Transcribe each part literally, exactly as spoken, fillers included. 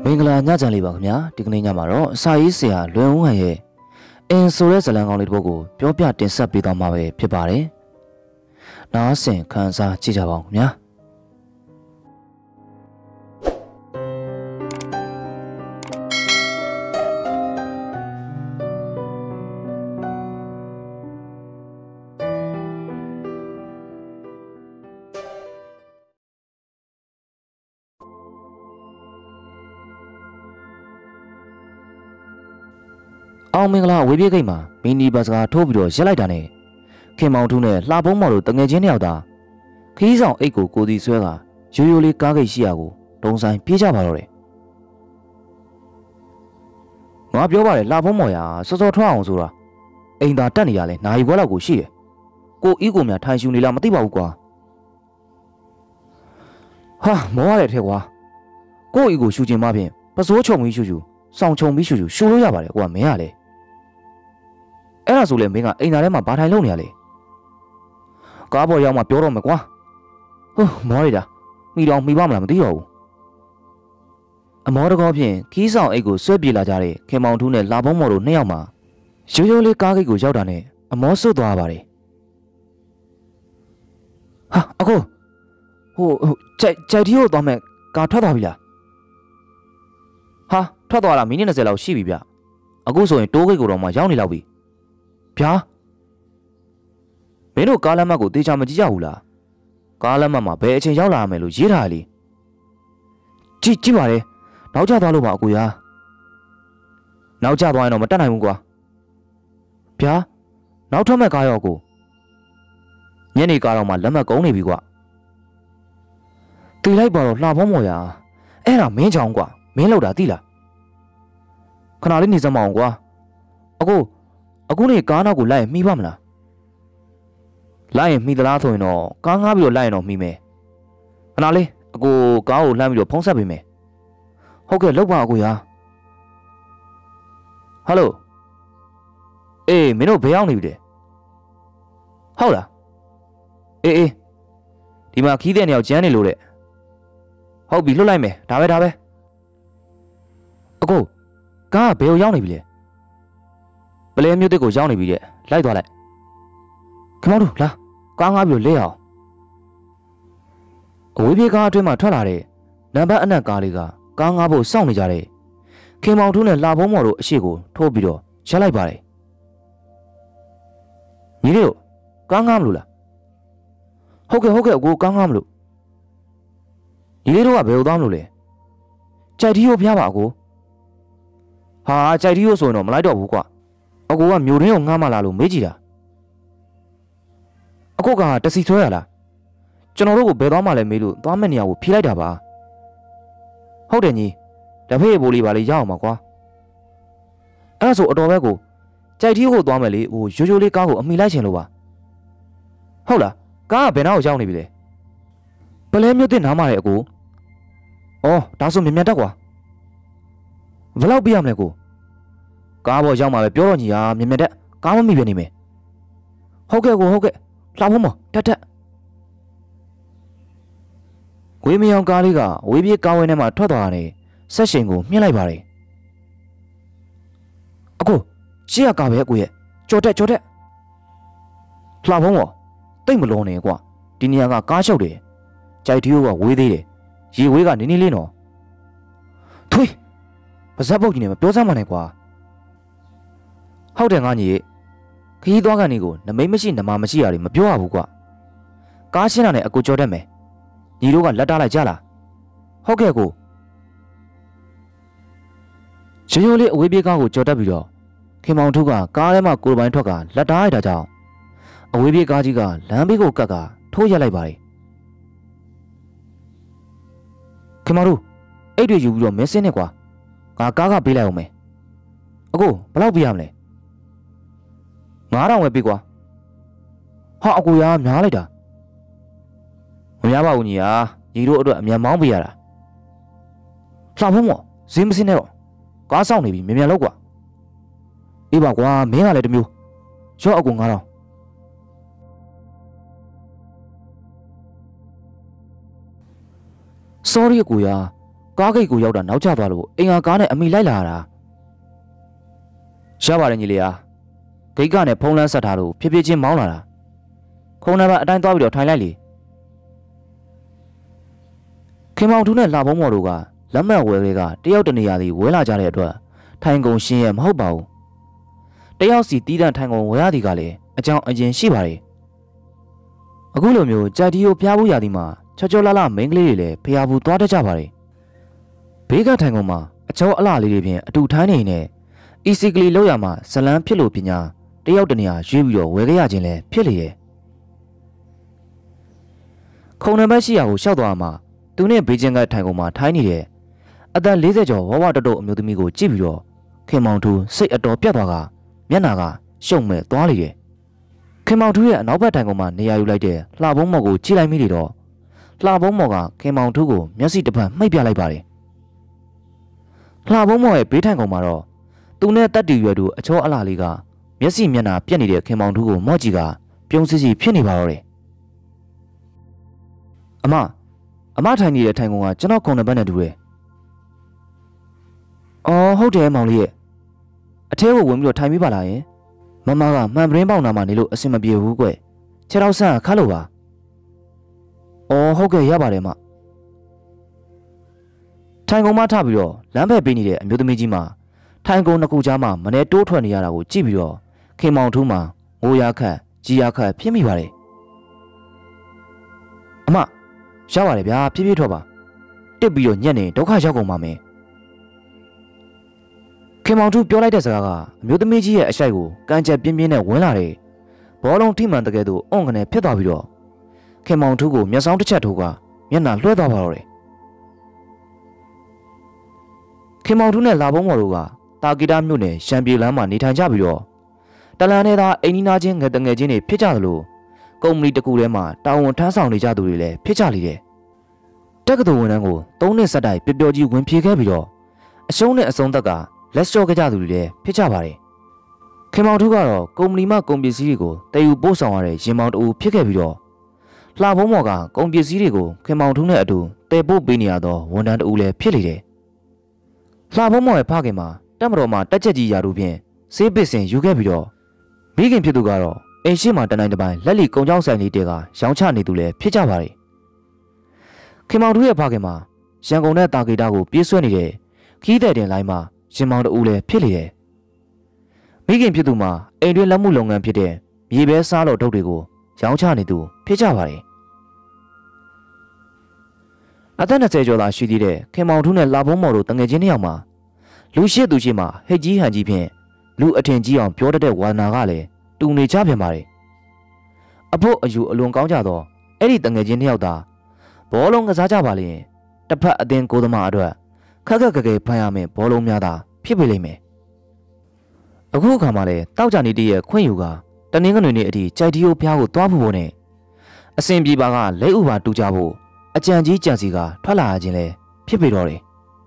င်္ဂလာညချမ်းလေးပါခင်ဗျာဒီကနေ့ညမှာတော့စာရေးဆရာလွင်ဦးဟန်ရဲ့အင်ဆိုတဲ့ဇာတ်လမ်းကောင်းလေးတစ်ပုဒ်ကိုပြောပြတင်ဆက်ပေးသွားမှာပဲဖြစ်ပါတယ်။နားဆင်ခန်းစားကြည့်ကြပါဦးခင်ဗျာအောင်မင်္ဂလာဝေးပြေးကိတ်မှာမီနီဘတ်စကားထိုးပြီးတော့ရက်လိုက်တာနဲ့ခင်မောင်ထူးနဲ့လှဖုံးမော်တို့တငယ်ချင်းတယောက်သာခီးဆောင်အိတ်ကိုကိုစီဆွဲကရိုးရိုးလေးကားကိတ်ရှိရာကိုတုံးဆိုင်ပြေးကြပါတော့တယ်ငါပြောပါတယ်လှဖုံးမော်ရာစောစောထွက်အောင်ဆိုတာအိမ်သာတက်နေရလဲနာရီခွဲလောက်ကိုရှိတယ်ကိုအီကိုများထိုင်ရှူနေလားမသိပါဘူးကွာဟာမောရတဲ့ထဲကွာကိုအီကိုရှူချင်မှဖြင့်ပစိုးချုံပြီးရှူရှူစောင်းချုံပြီးရှူရှူရှူလို့ရပါတယ်ကွာမင်းကလေအဲ့ဒါဆိုလေမင်းကအိမ်သားထဲမှာဘာထိုင်လုပ်နေရလဲကားပေါ်ရောက်မှပြောတော့မယ်ကွာဟိုးမောရတာမိတော့မိပါမလားမသိတော့ဘူးအမောတကောဖြင့်ခီးဆောင်အိတ်ကိုဆွဲပြေလာကြတဲ့ခင်မောင်ထူးနဲ့လာဖုံးမော်တို့နှစ်ယောက်မှာရိုးရိုးလေးကားဂိတ်ကိုရောက်တာနဲ့အမောဆွတ်သွားပါတယ်ဟာအခုဟိုဟိုကြိုက်ကြိုက်တီကိုသွားမယ်ကားထွက်သွားပြီလားဟာထွက်သွားတာမိနစ်၂၀လောက်ရှိပြီဗျအခုဆိုရင်တိုးဂိတ်ကိုတော့မှရောက်နေလောက်ပြီဗျာမင်းတို့ကားလမ်းမကိုတေချာမကြည့်ကြဘူးလားကားလမ်းမမှာဘယ်အချိန်ရောက်လာရမယ်လို့ရေးထားလေကြည့်ကြည့်ပါလေနောက်ကျသွားလို့ပါအကိုရာနောက်ကျသွားရင်တော့မတက်နိုင်ဘူးကွာဗျာနောက်ထွက်မဲ့ကားရောကိုညနေကားတော့မှလက်မှတ်ကုန်းနေပြီကွာတီလိုက်ပါတော့လှဖုံးမော်ရာအဲ့ဒါမင်းချောင်းကွာမင်းလောက်တာသိလားခဏလေးနေစမ်းမအောင်ကွာအခုအခုနေကားနောက်ကိုလိုက်ရင်မှီပါမလားလိုက်ရင်မှီသလားဆိုရင်တော့ကားငားပြီးတော့လိုက်ရင်တော့မှီမယ်ခဏလေးအကိုကားကိုလှမ်းပြီးတော့ဖုံးဆက်ပေးမယ်ဟုတ်ကဲ့လောက်ပါအကိုရာဟယ်လိုအေးမင်းတို့ဘယ်ရောက်နေပြီလဲဟုတ်လားအေးအေးဒီမှာခီးတဲ့နေရာကျန်းနေလို့တဲ့ဟုတ်ပြီလွတ်လိုက်မယ်ဒါပဲဒါပဲအကိုကားကဘယ်ကိုရောက်နေပြီလဲပလဲမြို့တစ်ကိုရောက်နေပြီတဲ့လိုက်သွားလိုက်ခင်ဗျားတို့လာကားငားပြီးလဲအောင်အဝေးပြေးကားအတွင်းမှာထွက်လာတဲ့နံပါတ်အနက်ကားလေးကကားငားဖို့စောင့်နေကြတဲ့ခင်မောင်ထူးနဲ့လှဖုံးမော်တို့အရှိကိုထိုးပြီးတော့ရက်လိုက်ပါတယ်ညီလေးတို့ကားငားမလို့လားဟုတ်ကဲ့ဟုတ်ကဲ့အကိုကားငားမလို့ညီလေးတို့ကဘယ်လိုသွားမလို့လဲကြိုက်တီကိုဖျားပါအကိုဟာကြိုက်တီကိုဆိုရင်တော့မလိုက်တော့ဘူးကွာအကိုကမြို့ရင်းကိုငှားမလာလို့မေးကြည့်တာအကိုကတစီဆွဲရလားကျွန်တော်တို့ကိုဘယ်သွားမှလဲမေးလို့သွားမယ့်နေရာကိုဖြေးလိုက်တာပါဟုတ်တယ်ညီလက်ဖေးဘိုးလေးပါလေရအောင်ပါကွာအဲ့ဒါဆိုအတော်ပဲကိုကြိုက်တီကိုသွားမယ်လေဟိုရိုးရိုးလေးကားကိုအမိလိုက်ချင်လို့ပါဟုတ်လားကားကဘယ်နားကိုရောက်နေပြီလဲပလဲမြို့တင်နားမှာလေအကိုအော်ဒါဆိုမြင်မြန်တက်ကွာဘယ်လောက်ပြရမလဲကိုကားပေါ်ရောက်မှာပဲပြောတော့ညီဟာမြင်မြင်တက်ကားမမိပဲနေမယ်ဟုတ်ကဲ့ကိုဟုတ်ကဲ့လှဖုံးမော်တက်တက်ဝေးမြောင်ကားလေးကဝေးပြေးကားဝင်းထဲမှာထွက်သွားတယ်ဆက်ရှင်ကိုမြှင့်လိုက်ပါတယ်အကိုရှေ့ကကားပဲအကိုရဲ့ကြော်တက်ကြော်တက်လှဖုံးမော်တိတ်မလုံးနဲ့ကွာဒီနေရာကကားရှုပ်တယ်ကြိုက်တီးကဝေးသေးတယ်ရေဝေးကနေနေလေးနော်ထွေးပါဇက်ပုတ်ကြီးနဲ့မပြောစမ်းမနဲ့ကွာဟုတ်တယ်ငါညီခရီးသွားကနေကိုနမိတ်မရှိနမမရှိရတယ်မပြောရဘူးကွာကားရှင်းတာနဲ့အကူကြော်တတ်မယ်ညီတို့ကလက်တားလိုက်ကြလားဟုတ်ကဲ့ကိုရိုးရိုးလေးအဝေးပြေးကားကိုကြော်တတ်ပြီးတော့ခင်မောင်ထုကကားထဲမှာကိုယ်ပိုင်ထွက်ကလက်တားလိုက်တာကြောင့်အဝေးပြေးကားကြီးကလမ်းဘေးကိုကတ်ကထိုးရက်လိုက်ပါတယ်ခင်မောင်တို့အိတ်တွေယူပြီးတော့မင်းစင်းနေကွာငါကားကပေးလိုက်အောင်မယ်အကိုဘယ်လောက်ပေးရမလဲငါးထောင်ပဲပေးကွာဟာအကိုရာများလိုက်တာမများပါဘူးညီဟာညီတို့အတွက်အမြန်မောင်းပေးရတာလှဖုံးမော်ဈေးမစင်းနဲ့တော့ကားဆောင်နေပြီမြန်မြန်လောက်ကွာအေးပါကွာမင်းကလည်းတမျိုးရော့အကိုငါးထောင် sorry အကိုရာကားဂိတ်ကိုရောက်တာနောက်ကျသွားလို့အင်္ဂါကားနဲ့အမိလိုက်လာတာရပါတယ်ညီလေးအားဂိတ်ကနဲ့ဖုံးလန်းဆက်ထားလို့ဖြည်းဖြည်းချင်းမောင်းလာတာခုံနံပါတ်အတိုင်းသွားပြီးတော့ထိုင်လိုက်လေခင်မောင်ထူးနဲ့လှဘုံမော်တို့ကလက်မှတ်ဝဲတွေကတယောက်တနေရာစီဝဲလာကြတဲ့အတွက်ထိုင်ကုန်ရှင်းရမဟုတ်ပါဘူးတယောက်စီတီးတန့်ထိုင်ကုန်ဝဲရသည်ကလည်းအကြောင်းအရင်ရှိပါတယ်အခုလိုမျိုးကြိုက်တီကိုဖျားဖို့ရသည်မှာချောချောလာလာမိန်းကလေးတွေလည်းဖျားဖို့သွားတတ်ကြပါတယ်ဘေးကထိုင်ကုန်မှာအချောအလှလေးတွေဖြင့်အတူထိုင်းနေနေအီစီကလီလောက်ရမှာဇလန်းဖြစ်လို့ပညာတယောက်တနေရာရွေးပြီးတော့ဝဲခဲ့ရခြင်းလည်းဖြစ်လေရဲ့ခုံနံပါတ်ရှိရာကိုရှောက်သွားမှာသူနဲ့ဘေးချင်းကထိုင်ကုန်မှာထိုင်းနေတဲ့အသက်၄၀ကျော်ဝဝတတုတ်အမျိုးသမီးကိုကြည့်ပြီးတော့ခင်မောင်ထူးစိတ်အတော်ပြတ်သွားကမျက်နာကရှုံမဲ့သွားလေတယ်ခင်မောင်ထူးရဲ့အနောက်ဘက်ထိုင်ကုန်မှာနေရာယူလိုက်တဲ့လှဘုံမော်ကိုကြည့်လိုက်မိတယ်တော့လှဘုံမော်ကခင်မောင်ထူးကိုမျက်စိတစ်ဖက်မှိတ်ပြလိုက်ပါတယ်လှဘုံမော်ရဲ့ဘေးထိုင်ကုန်မှာတော့သူနဲ့တက်တီရွယ်တို့အချောအလှလေးကမျက်စိမျက်နှာပြက်နေတဲ့ခင်မောင်ထူးကိုမော့ကြီးကပြုံးစစ်စီဖြစ်နေပါတော့တယ်အမအမထိုင်နေတဲ့ထိုင်ကုန်ကကျွန်တော်ခုံနံပါတ်နဲ့တူတယ်အော်ဟုတ်တယ်မောင်လေးရဲ့အထဲကိုဝင်ပြီးတော့ထိုင်ပြီးပါလားယင်မမကမှန်ပရင်းပေါက်နာမှာနေလို့အဆင်မပြေဘူးကွခြေထောက်ဆန့်ခါလို့ပါအော်ဟုတ်ကဲ့ရပါတယ်မထိုင်ကုန်မထပြီးတော့လမ်းဘက်ပေးနေတဲ့အမျိုးသမီးကြီးမှာထိုင်ကုန်နှစ်ခုကြားမှာမနေတိုးထွက်နေရတာကိုကြည့်ပြီးတော့ခင်မောင်ထူးမှာငိုရခတ်ကြီးရခတ်ဖြစ်မိပါတယ်အမရပါတယ်ဗျာဖြည်းဖြည်းထွက်ပါတစ်ပြီးတော့ညက်နေဒုက္ခရောက်ကုန်ပါမယ်ခင်မောင်ထူးပြောလိုက်တဲ့စကားကအမျိုးသမီးကြီးရဲ့အရှိုက်ကိုကံကြက်ပြင်းပြင်းနဲ့ဝင်လာတယ်ဘောလုံးထိမှန်တကယ်တော့အွန်ကနေဖြစ်သွားပြီးတော့ခင်မောင်ထူးကိုမျက်စောင်းတစ်ချက်ထိုးကမျက်နှာလွှဲသွားပါတော့တယ်ခင်မောင်ထူးနဲ့လာဘုံမော်တို့ကတာဂီတာမြို့နယ်ရှမ်းပြည်လမ်းမှာနေထိုင်ကြပြီးတော့တလန်နဲ့သာအိမ်နီးနားချင်းငယ်တငယ်ချင်းတွေဖြစ်ကြသလိုကုမ္ပဏီတစ်ခုထဲမှာတာဝန်ထမ်းဆောင်နေကြသူတွေလည်းဖြစ်ကြလေတယ်တက္ကသိုလ်ဝန်ထမ်းကိုသုံးနှစ်ဆက်တိုက်ပျော်ပျော်ကြီးဝင်ဖြေခဲ့ပြီးတော့အရှုံးနဲ့အဆုံးသက်ကလက်စော့ကြသူတွေလည်းဖြစ်ကြပါတယ်ခင်မောင်ထူးကတော့ကုမ္ပဏီမှကုန်ပစ္စည်းတွေကိုတည်ယူပို့ဆောင်ရတဲ့ရင်မောင်တူဖြစ်ခဲ့ပြီးတော့လှဘုံမော်ကကုန်ပစ္စည်းတွေကိုခင်မောင်ထူးနဲ့အတူတည်ပို့ပေးနေရသောဝန်ထမ်းတူလည်းဖြစ်လေတယ်လှဘုံမော်ရဲ့ဖခင်မှာတက်မတော်မှာတက်ချက်ကြီးရာတို့ဖြင့်ဆေးပစ္စင်ယူခဲ့ပြီးတော့မိခင်ဖြစ်သူကတော့အိမ်ရှိမှတနိုင်တပိုင်းလက်လီကုံကြောင်းဆိုင်လေးတဲကရောင်းချနေသူလည်းဖြစ်ကြပါတယ်ခင်မောင်ထူးရဲ့ဖခင်မှာရန်ကုန်နဲ့တာဂီတာကိုပြေးဆွဲနေတဲ့ခီးတဲ့တင်လိုင်းမှာရင်မောင်တူလည်းဖြစ်လေတယ်မိခင်ဖြစ်သူမှာအိမ်တွင်းလက်မှုလုပ်ငန်းဖြစ်တဲ့မြေပဲစားလို့ဒုတ်တွေကိုရောင်းချနေသူဖြစ်ကြပါတယ်အသက်၂၀ကျော်သာရှိသေးတဲ့ခင်မောင်ထူးနဲ့လာဘုံမော်တို့တငယ်ချင်းနှစ်ယောက်မှာလူရှိသူရှိမှာဟိတ်ကြီးဟန်ကြီးဖြင့်လူအထင်ကြီးအောင်ပြောတတ်တဲ့ဝါနာကလည်းတူနေကြပြန်ပါတယ်အဖို့အယူအလွန်ကောင်းကြတော့အဲ့ဒီတငယ်ချင်းနှစ်ယောက်သာဘောလုံးကစားကြပါလေတစ်ဖက်အသင်းကိုသမားအတွက်ခက်ခက်ခက်ခဲဖမ်းရမယ်ဘောလုံးများသာဖြစ်ပေလိမ့်မယ်အခုအခါမှာလည်းတောက်ကြနေတည်းရဲ့ခွင့်ယူကတနင်္ဂနွေနေ့အထိကြိုက်တီယိုဖျားကိုသွားဖို့နဲ့အစင်ပြေပါကလက်ဥပါတူကြဖို့အကြံကြီးကြံစီကထွက်လာခြင်းလဲဖြစ်ပေတော့တယ်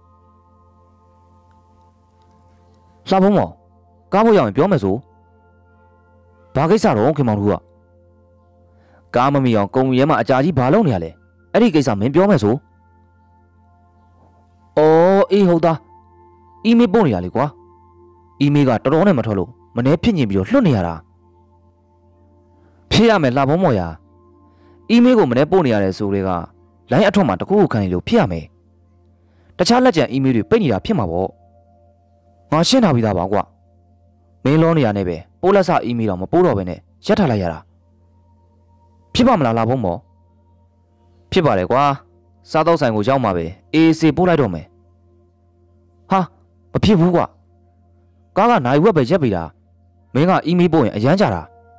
လှဘုံမော်ကားဖို့ရအောင်ပြောမယ်ဆိုဘာကိစ္စတော့ခင်မောင်တို့ကကားမမီအောင်ကုံရဲမှာအကြာကြီးဘာလုပ်နေရလဲအဲ့ဒီကိစ္စမင်းပြောမယ်ဆိုအော်အေးဟုတ်သားအီးမေးပို့နေရလေကွာအီးမေးကတော်တော်နဲ့မထွက်လို့မနေ့ဖြစ်ညင်ပြီးတော့လွတ်နေရတာဖြစ်ရမယ်လှဘုံမော်ရာအီးမေးကိုမနေ့ပို့နေရတယ်ဆိုတဲ့ကလိုင်းအထွတ်မှာတကူကိုခံနေလို့ဖြစ်ရမယ်တခြားလက်ကျန်အီးမေးတွေပိတ်နေတာဖြစ်မှာပေါ့ငါရှင်းထားပြီးသားပါကွာမင်းလောနေရနဲ့ပဲပိုးလက်စအီးမေးတော့မပိုးတော့ဘဲနဲ့ရက်ထားလိုက်ရတာဖြစ်ပါမလားလှဘုံမော်ဖြစ်ပါတယ်ကွာစားတော့ဆိုင်ကိုရောက်မှာပဲအေးစေပို့လိုက်တော့မယ်ဟာမဖြစ်ဘူးကွာကားကနိုင်ဝက်ပဲရက်ပြီတာမင်းကအီးမေးပို့ရင်အရန်ကြတာ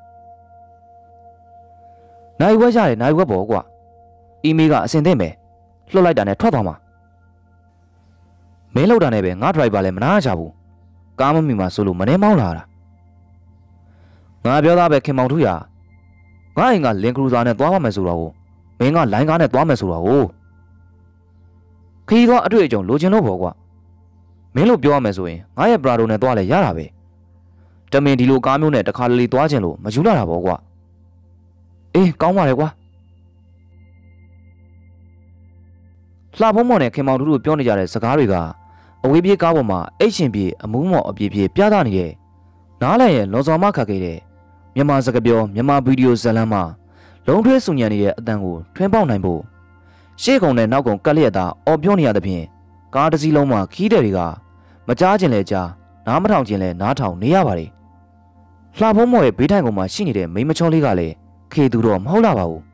နိုင်ဝက်ရတယ်နိုင်ဝက်ပေါ့ကွာအီးမေးကအစင်သင့်ပဲလွှတ်လိုက်တာနဲ့ထွက်သွားမှာမင်းလောက်တာနဲ့ပဲငါဒရိုက်ဘာလည်းမနာကြဘူးကားမမီမှာဆိုလို့မနေမောင်းလာတာငါပြောသားပဲခင်မောင်ထူးရငါအိမ်ကလင်ကရူဇာနဲ့သွားပါမယ်ဆိုတော့ကိုမင်းကလိုင်းကားနဲ့သွားမယ်ဆိုတော့ကိုခီးသွားအတွေ့အကြုံလိုချင်လို့ပေါ့ကွာမင်းလို့ပြောရမယ်ဆိုရင်ငါရဲ့ပရာဒိုနဲ့သွားလဲရတာပဲတမင်ဒီလိုကားမျိုးနဲ့တခါတလေသွားချင်လို့မယူလာတာပေါ့ကွာအေးကောင်းပါလေကွာလှဖုံးမော်နဲ့ခင်မောင်တို့တို့ပြောနေကြတဲ့စကားတွေကအဝေးပြေးကားပေါ်မှာအိတ်ရှင်ပြေအမူးမော်အပြေးပြေးပြသနေတဲ့နားလည်ရဲ့လော်စော်မခတ်ခဲ့တဲ့မြန်မာစကားပြောမြန်မာဗီဒီယိုဇာတ်လမ်းမှာလုံးထွေးစုံညံနေတဲ့အတန်ကိုထွင်းပေါက်နိုင်ဖို့ရှေ့ကုံနဲ့နောက်ကုံကက်လျက်သာအော်ပြောနေရတဲ့ဖြင့်ကားတစ်စီးလုံးမှာခီးတဲ့တွေကမကြားခြင်းလဲကြားနားမထောင်ခြင်းလဲနားထောင်နေရပါတယ်လှဖုံးမော်ရဲ့ဘေးထိုင်ကုံမှာရှိနေတဲ့မိမချောလေးကလည်းခေသူတော့မဟုတ်လာပါဘူး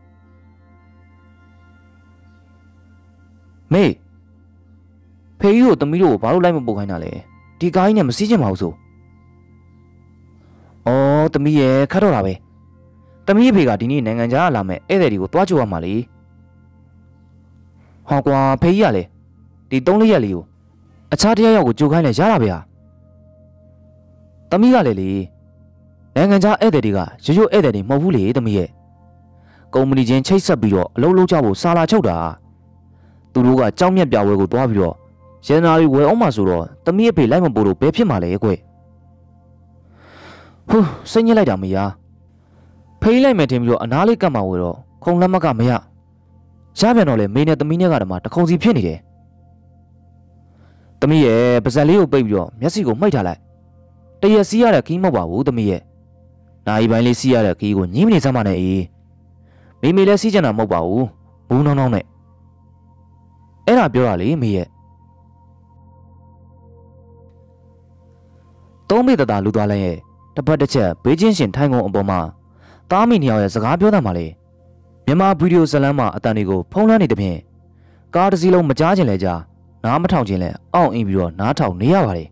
မေဖေကြီးတို့သမီးတို့ကိုဘာလို့လိုက်မပို့ခိုင်းတာလဲဒီကားကြီးနဲ့မစီးချင်ပါဘူးဆိုအော်သမီးရဲ့ခတ်တော့တာပဲသမီးဖေကဒီနေ့နိုင်ငံခြားလာမယ်ဧည့်သည်တွေကိုတွားကြိုရမှာလေဟောကွာဖေကြီးကလည်းဒီသုံးလေးရက်လေးကိုအခြားတရားရောက်ကိုကြိုခိုင်းလဲရတာဗျာသမီးကလည်းလေနိုင်ငံခြားဧည့်သည်တွေကရိုးရိုးဧည့်သည်တွေမဟုတ်ဘူးလေသမီးရဲ့ကုမ္ပဏီချင်းချိတ်ဆက်ပြီးတော့အလုပ်လုပ်ကြဖို့စာလာချုပ်တာသူတို့ကကြောက်မြက်ပြဝဲကိုတွားပြီးတော့ရန်နာတွေဝယ်အောင်မှဆိုတော့သမီးအဖေလိုက်မပို့လို့ဘယ်ဖြစ်မှာလဲကွဟူးစိတ်ညစ်လိုက်တာမရဖေးလိုက်မယ်ထင်ပြီးတော့အနားလေးကပ်မှဝဲတော့ခုံလက်မကမရရပြန်တော့လေမေနဲ့သမီးနဲ့ကတည်းကတခုံစီဖြစ်နေတယ်သမီးရဲ့ပါဇက်လေးကိုပိတ်ပြီးတော့မျက်စိကိုမှိတ်ထားလိုက်တရက်စီးရတဲ့ခီးမဟုတ်ပါဘူးသမီးရဲ့နိုင်ပိုင်းလေးစီးရတဲ့ခီးကိုညင်းမနေစမ်းပါနဲ့အေးမေမေလည်းစီးကြတာမဟုတ်ပါဘူးဘူးနောင်းနောင်းနဲ့အဲ့ဒါပြောတာလေမေရဲ့သုံးမိတတာလူသွားလိုက်ရဲ့တစ်ပတ်တစ်ချက်ဘေးချင်းရှင်ထိုင်ကုန်အပေါ်မှာသားမိနှစ်ယောက်ရဲ့စကားပြောတာမှလေမြန်မာဗီဒီယိုဇာတ်လမ်းမှာအတန်တွေကိုဖုံးလွှမ်းနေတဲ့ဖြင့်ကားတစ်စီးလုံးမကြားခြင်းလဲကြားနားမထောင်ခြင်းလဲအောင့်အင်းပြီးတော့နားထောင်နေရပါတယ်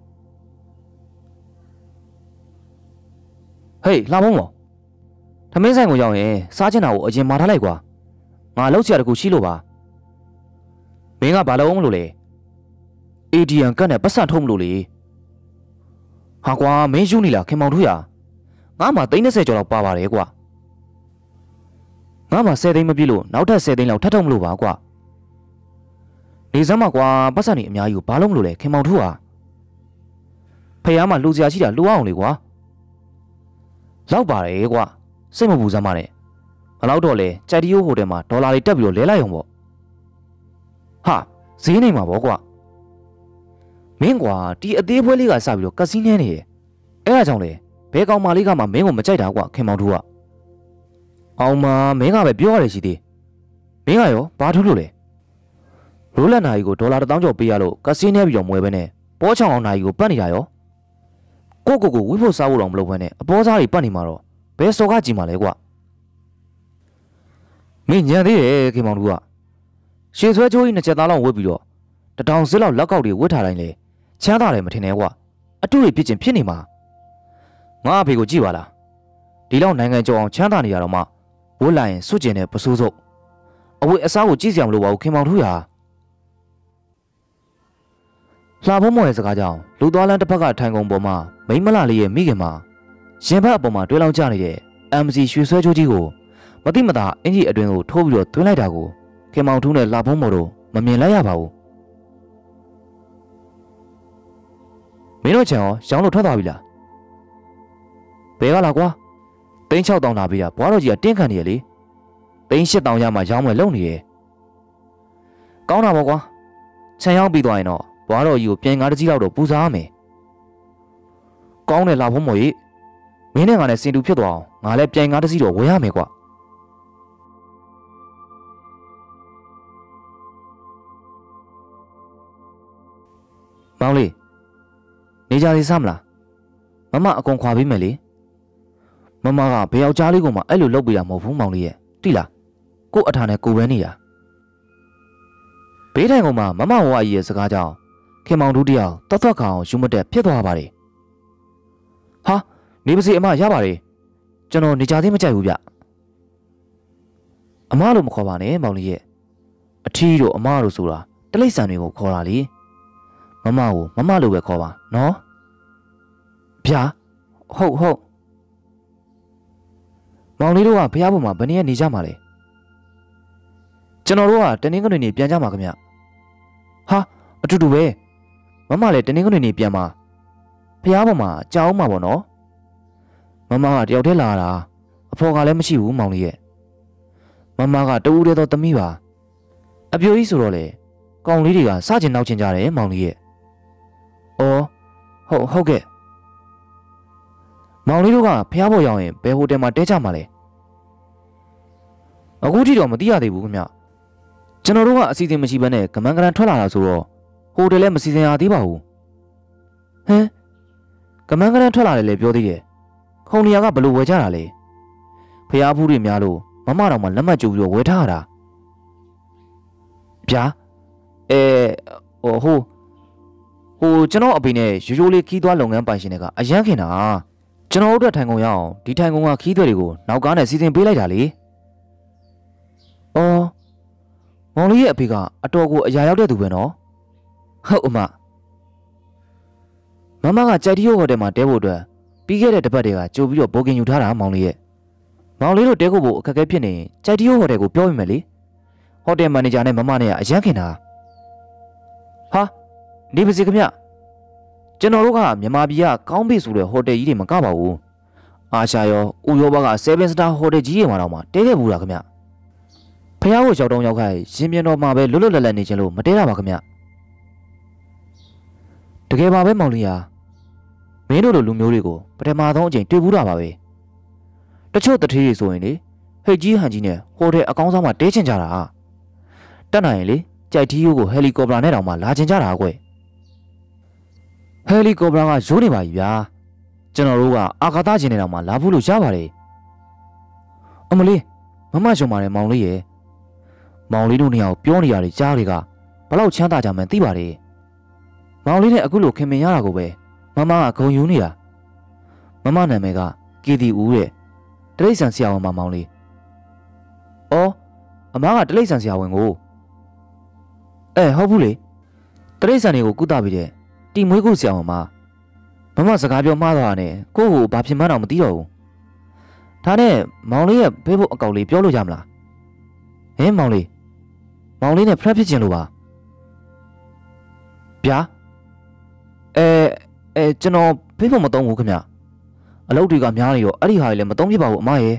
ဟေးလှဖုံးမော်ထမင်းဆိုင်ကိုရောက်ရင်စားချင်တာကိုအရင်မှာထားလိုက်ကွာငါလှုပ်ရှားတကူရှိလို့ပါမင်းကဘာလုပ်အောင်မလို့လဲ အေတီအမ် ကတ်နဲ့ပတ်စံထုတ်မလို့လေဟာကွာမင်းယူနေလားခင်မောင်တို့ရငါမှသိန်း၂၀ကျော်လောက်ပါပါတယ်ကွာငါမှ၁၀သိန်းမပြည့်လို့နောက်ထပ်၁၀သိန်းလောက်ထပ်ထုတ်မလို့ပါကွာနေစမ်းမှာကွာပတ်စံနေအများကြီးကိုဘာလို့မလို့လဲခင်မောင်တို့ဟာဖះမှာလှူစရာရှိတာလှူအောင်လေကွာလောက်ပါတယ်ကွာစိတ်မပူစမ်းပါနဲ့ဘလောက်တော့လဲကြိုက်တီယိုဟိုတယ်မှာဒေါ်လာတွေတက်ပြီးတော့လဲလိုက်အောင်ပေါ့ဟာဈေးနေမှာပေါ့ကွာမင်းကွာဒီအသေးဖွဲလေးကစပြီးတော့ကစီးနေနေတယ်အဲ့ဒါကြောင့်လေဘဲကောင်မလေးကမှမင်းကိုမကြိုက်တာကွာခင်မောင်တို့ကအောင်မမင်းကပဲပြောရတယ်ရှိသေးမင်းကရောဘာထူးလို့လဲရိုးလက်နာကြီးကိုဒေါ်လာတစ်သောင်းကျော်ပေးရလို့ကစီးနေပြီးတော့မွဲပဲနဲ့ပေါ်ချောင်းအောင်နာကြီးကိုပတ်နေတာရောကိုကိုကိုဝိဖို့စားဖို့တော့မလုပ်ဘဲနဲ့အပေါ်စားတွေပတ်နေမှာတော့ဘယ်စော်ကကြည့်မှာလဲကွာမင်းညံသေးတယ်ခင်မောင်တို့ကရှေ့ဆွဲချိုးကြီးနှစ်ချက်သားလောက်ဝတ်ပြီးတော့တထောင်စစ်လောက်လက်ကောက်တွေဝတ်ထားတိုင်းလေချမ်းသာတယ်မထင်နဲ့ကွာအတူတွေဖြစ်ချင်းဖြစ်နေမှာငါအဖေကိုကြည့်ပါလားဒီလောက်နိုင်ငံကျော်အောင်ချမ်းသာနေရတော့မှဝတ်လိုက်ရင်စွတ်ကျင်တဲ့ပစိုးစုပ်အဝတ်အစားကိုကြည့်စရာမလိုပါဘူးခင်မောင်တို့ရာလှဖုံးမော်ရဲ့စကားကြောင့်လူသွားလန်းတစ်ဖက်ကထိုင်ကုန်ပေါ်မှာမိမလာလေးရဲ့မိခင်မှာရင်ဘတ်အပေါ်မှာတွဲလောင်းကျနေတဲ့ အမ် စီ ရွှေဆွဲချိုးကြီးကိုမတိမတာအင်ကြီးအတွင်းကိုထိုးပြီးတော့သွင်းလိုက်တာကိုခင်မောင်ထူးနဲ့လှဖုံးမော်တို့မမြင်လိုက်ရပါဘူးမင်းတို့ချန်ရောရောင်းလို့ထွက်သွားပြီလားဘယ်ကလာကွာသိန်း၆တောင်လာပြီလားဘွားတော်ကြီးကတင်းခံနေရလေသိန်း၈တောင်ရမှရောင်းမယ်လုံနေတယ်ကောင်းတာပေါ့ကွာခြံရောက်ပြီးသွားရင်တော့ဘွားတော်ကြီးကိုပြန်ငါးတကြီးလောက်တော့ပူစားရမယ်ကောင်းတယ်လှဖုံးမော်ကြီးမင်းနဲ့ငါနဲ့စင်တူဖြစ်သွားအောင်ငါလည်းပြန်ငါးတကြီးတော့ဝယ်ရမယ်ကွာမောင်လေးနေကြစီစားမလားမမအကုန်ခွာပေးမယ်လေမမကဘယ်ယောက်ျားလေးကိုမှအဲ့လိုလုပ်ပြတာမဟုတ်ဘူးမောင်လေးရဲ့တိလားကို့အထာနဲ့ကိုပဲနေတာဘေးထိုင်ကောင်မှာမမဝါကြီးရဲ့စကားကြောင့်ခင်မောင်တို့တယောက်တောက်တော့ကောင်ယူမတက်ဖြစ်သွားပါတယ်ဟာနေပါစေအမရပါတယ်ကျွန်တော်နေကြသေးမကြိုက်ဘူးဗျအမလို့မခေါ်ပါနဲ့မောင်လေးရဲ့အထီးတို့အမတို့ဆိုတာတလိษံတွေကိုခေါ်တာလေမမကိုမမလို့ပဲခေါ်ပါနော်ဗျာဟုတ်ဟုတ်မောင်လေးတို့ကဖះပေါ်မှာဘယ်နည်းနေကြမှာလဲကျွန်တော်တို့ကတနင်္ဂနွေနေ့ပြန်ကြမှာခင်ဗျဟာအတူတူပဲမမလည်းတနင်္ဂနွေနေ့ပြန်မှာဖះပေါ်မှာကြောင်းမှာပေါ့နော်မမကတယောက်တည်းလာတာအဖော်ကလည်းမရှိဘူးမောင်လေးရဲ့မမကတူးတဲ့တော့သမီးပါအပြိုကြီးဆိုတော့လေကောင်လေးတွေကစကျင်နောက်ကျင်ကြတယ်မောင်လေးရဲ့။အော်ဟုတ်ဟုတ်ကဲ့မောင်လေးတို့ကဖျားဖို့ရောက်ရင်ဘယ်ဟိုတယ်မှာတဲကြမှာလဲ။အခုထိတော့မသိရသေးဘူးခင်ဗျ။ကျွန်တော်တို့ကအစီအစဉ်မရှိဘဲနဲ့ကမန်းကရန်ထွက်လာတာဆိုတော့ဟိုတယ်လည်းမစီစဉ်ရသေးပါဘူး။ဟမ်ကမန်းကရန်ထွက်လာတယ်လေပြောသေးတယ်။ခုံလျာကဘလို့ဝယ်ကြတာလဲ။ဖျားဖူးတွေများလို့မမတော်မှလက်မှတ်ကြိုးပြီးတော့ဝယ်ထားရတာ။ဗျာအဲဟိုဟိုဟိုကျွန်တော်အဖေနဲ့ရိုးရိုးလေးခီးသွွားလုပ်ငန်းပိုင်ရှင်တွေကအရန်ခင်တာကျွန်တော်တို့အတွက်ထိုင်ကုန်ရအောင်ဒီထိုင်ကုန်ကခီးသွွဲတွေကိုနောက်ကားနဲ့စီစဉ်ပေးလိုက်တာလေ။အော်မောင်လေးရဲ့အဖေကအတော်ကိုအရာရောက်တဲ့သူပဲနော်။ဟုတ်အမမမကကြိုက်တီယိုဟိုတယ်မှာတဲဖို့အတွက်ပြီးခဲ့တဲ့တစ်ပတ်တည်းကကြိုပြီးတော့ဘိုကင်ယူထားတာမောင်လေးရဲ့မောင်လေးတို့တဲဖို့ဖို့အခက်အခဲဖြစ်နေကြိုက်တီယိုဟိုတယ်ကိုပြောပြမယ်လေဟိုတယ်မန်နေဂျာနဲ့မမနဲ့ကအရန်ခင်တာဟာနေပါစေခင်ဗျကျွန်တော်တို့ကမြန်မာပြည်ကကောင်းပြီဆိုတဲ့ဟိုတယ်ကြီးတွေမကပါဘူးအာရှာရောဥရောပကseven star ဟိုတယ်ကြီးတွေမှာတော့မှတဲခဲ့ဘူးလားခင်ဗျဖះကိုရောက်တော့ရောက်ခိုင်းရှင်ပြန်တော်မှာပဲလွတ်လွတ်လပ်လပ်နေခြင်းလို့မတဲတာပါခင်ဗျတကယ်ပါပဲမောင်လေးဟာမင်းတို့လိုလူမျိုးတွေကိုပထမဆုံးအချိန်တွေ့ဘူးတာပါပဲတချို့တထေးတွေဆိုရင်လေဟိတ်ကြီးဟန်ကြီးနဲ့ဟိုတယ်အကောင်းဆုံးမှတဲချင်ကြတာတက်နိုင်ရင်လေကြိုက်တီးယိုးကိုဟယ်လီကော်ပတာနဲ့တောင်မှလာချင်ကြတာကွဟယ်လီကော်ပတာကရိုးနေပါပြီဗျာကျွန်တော်တို့ကအာကာသရှင်နေတောင်မှလာဖို့လို့ရပါတယ်အမလေးမမရှုံပါတယ်မောင်လေးရဲ့မောင်လေးတို့နေရာကိုပြောနေရတယ်ကြားတွေကဘလောက်ချမ်းသာကြမှန်းသိပါတယ်မောင်လေးနဲ့အခုလိုခင်မင်ရတာကိုပဲမမကဂုံယူနေတာမမနာမည်ကကေတီဦးတဲ့တရိတ်ဆန်ဆရာဝန်မမောင်လေးအော်အမကတရိတ်ဆန်ဆရာဝန်ကိုအဲဟုတ်ဘူးလေတရိတ်ဆန်တွေကိုကုသပြီးတဲ့တီမွေးကုဆရာဝန်မမမစကားပြောမှားသွားတယ်ကိုယ့်ကိုဘာဖြစ်မှန်းတော့မသိတော့ဘူးဒါနဲ့မောင်လေးရဲ့ဖေးဖို့အကောက်လေးပြောလို့ရမလားဟင်မောင်လေးမောင်လေးနဲ့ဖရက်ဖြစ်ချင်လို့ပါဗျာအဲအဲကျွန်တော်ဖေးဖို့မသုံးဘူးခင်ဗျအလုပ်တွေကများနေရောအဲ့ဒီဟာတွေလည်းမသုံးဖြစ်ပါဘူးအမရဲ့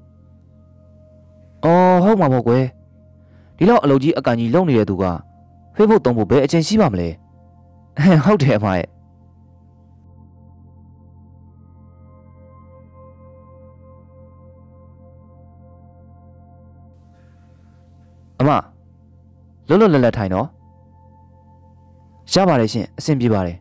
အော်ဟုတ်မှာပေါ့ကွယ်ဒီလောက်အလုပ်ကြီးအကန်ကြီးလုပ်နေတဲ့သူကဖေးဖို့သုံးဖို့ဘယ်အချိန်ရှိပါမလဲဟုတ်တယ်အမရဲ့အမလွတ်လွတ်လပ်လပ်ထိုင်တော့ရပါတယ်ရှင်အဆင်ပြေပါတယ်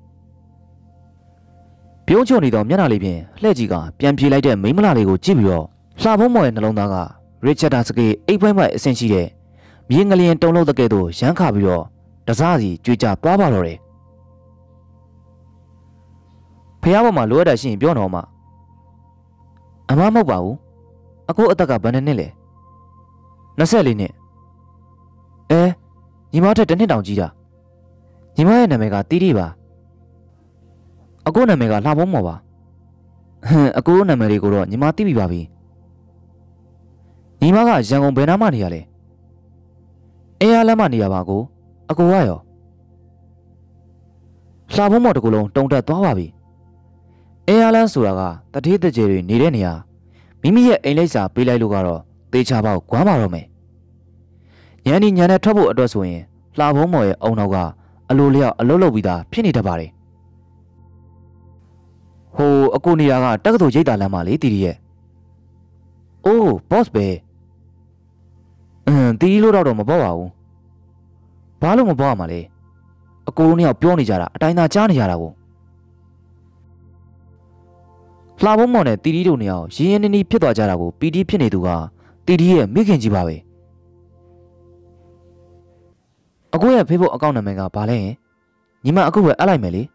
ပြုံးချုံနေတော့မျက်နှာလေးဖြင့်လှဲ့ကြီးကပြန်ပြေးလိုက်တဲ့မိန်းမလေးကိုကြည့်ပြီးတော့လှဖုံးမော်ရဲ့နှလုံးသားကရစ်ချက်တာစကေးအိတ်ပိုင်းပိုင်းအဆင်ရှိတဲ့မြင်းငလျင်တုံလုံးတကဲ့သို့ရမ်းခါပြီးတော့တစားစီကြွေးကြပွားပါတော့တယ်ဖះပေါ်မှာလိုအပ်တာရှိရင်ပြောတော့မှအမမဟုတ်ပါဘူးအခုအသက်ကဘယ်နှစ်လဲနှစ်လေးနှစ်အဲညီမထက်တစ်နှစ်တောင်ကြီးတာညီမရဲ့နာမည်ကတီတီပါအကိုနာမည်ကလှဖုံးမော်ပါဟမ်အကိုနာမည်လေးကိုတော့ညီမသိပြီပါပြီညီမကရန်ကုန်ဘယ်နားမှနေရလဲအေးရလမ်းမှနေရပါကိုအကိုကရောလှဖုံးမော်တကူလုံးတုံတက်သွားပါပြီအေးရလမ်းဆိုတာကတထေးတကြေတွေနေတဲ့နေရာမိမိရဲ့အိမ်လိပ်စာပေးလိုက်လို့ကတော့သေချာပေါက်ကွမ်းပါတော့မယ်ညနေညနေထွက်ဖို့အတွက်ဆိုရင်လှဖုံးမော်ရဲ့အုံနောက်ကအလိုလျောက်အလုပ်လုပ်ပြီးသားဖြစ်နေတတ်ပါတယ်ဟိုအကိုနေရာကတက္ကသိုလ်ရိပ်သာလမ်းမှာလေတီတီရဲ့အိုး boss ပဲအင်းတီတီလို့တော့မပေါ့ပါဘူးဘာလို့မပေါ့ရမှာလဲအကိုတို့နှစ်ယောက်ပြောနေကြတာအတိုင်းသာကြားနေကြတာကိုလှဖုံးမော်နဲ့တီတီတို့နှစ်ယောက်ရင်းရင်းနှီးနှီးဖြစ်သွားကြတာကိုပီတီဖြစ်နေသူကတီတီရဲ့မိခင်ကြီးပါပဲအကိုရဲ့ Facebook အကောင့်နာမည်ကဘာလဲဟင်ညီမအခုပဲအပ်လိုက်မယ်လေ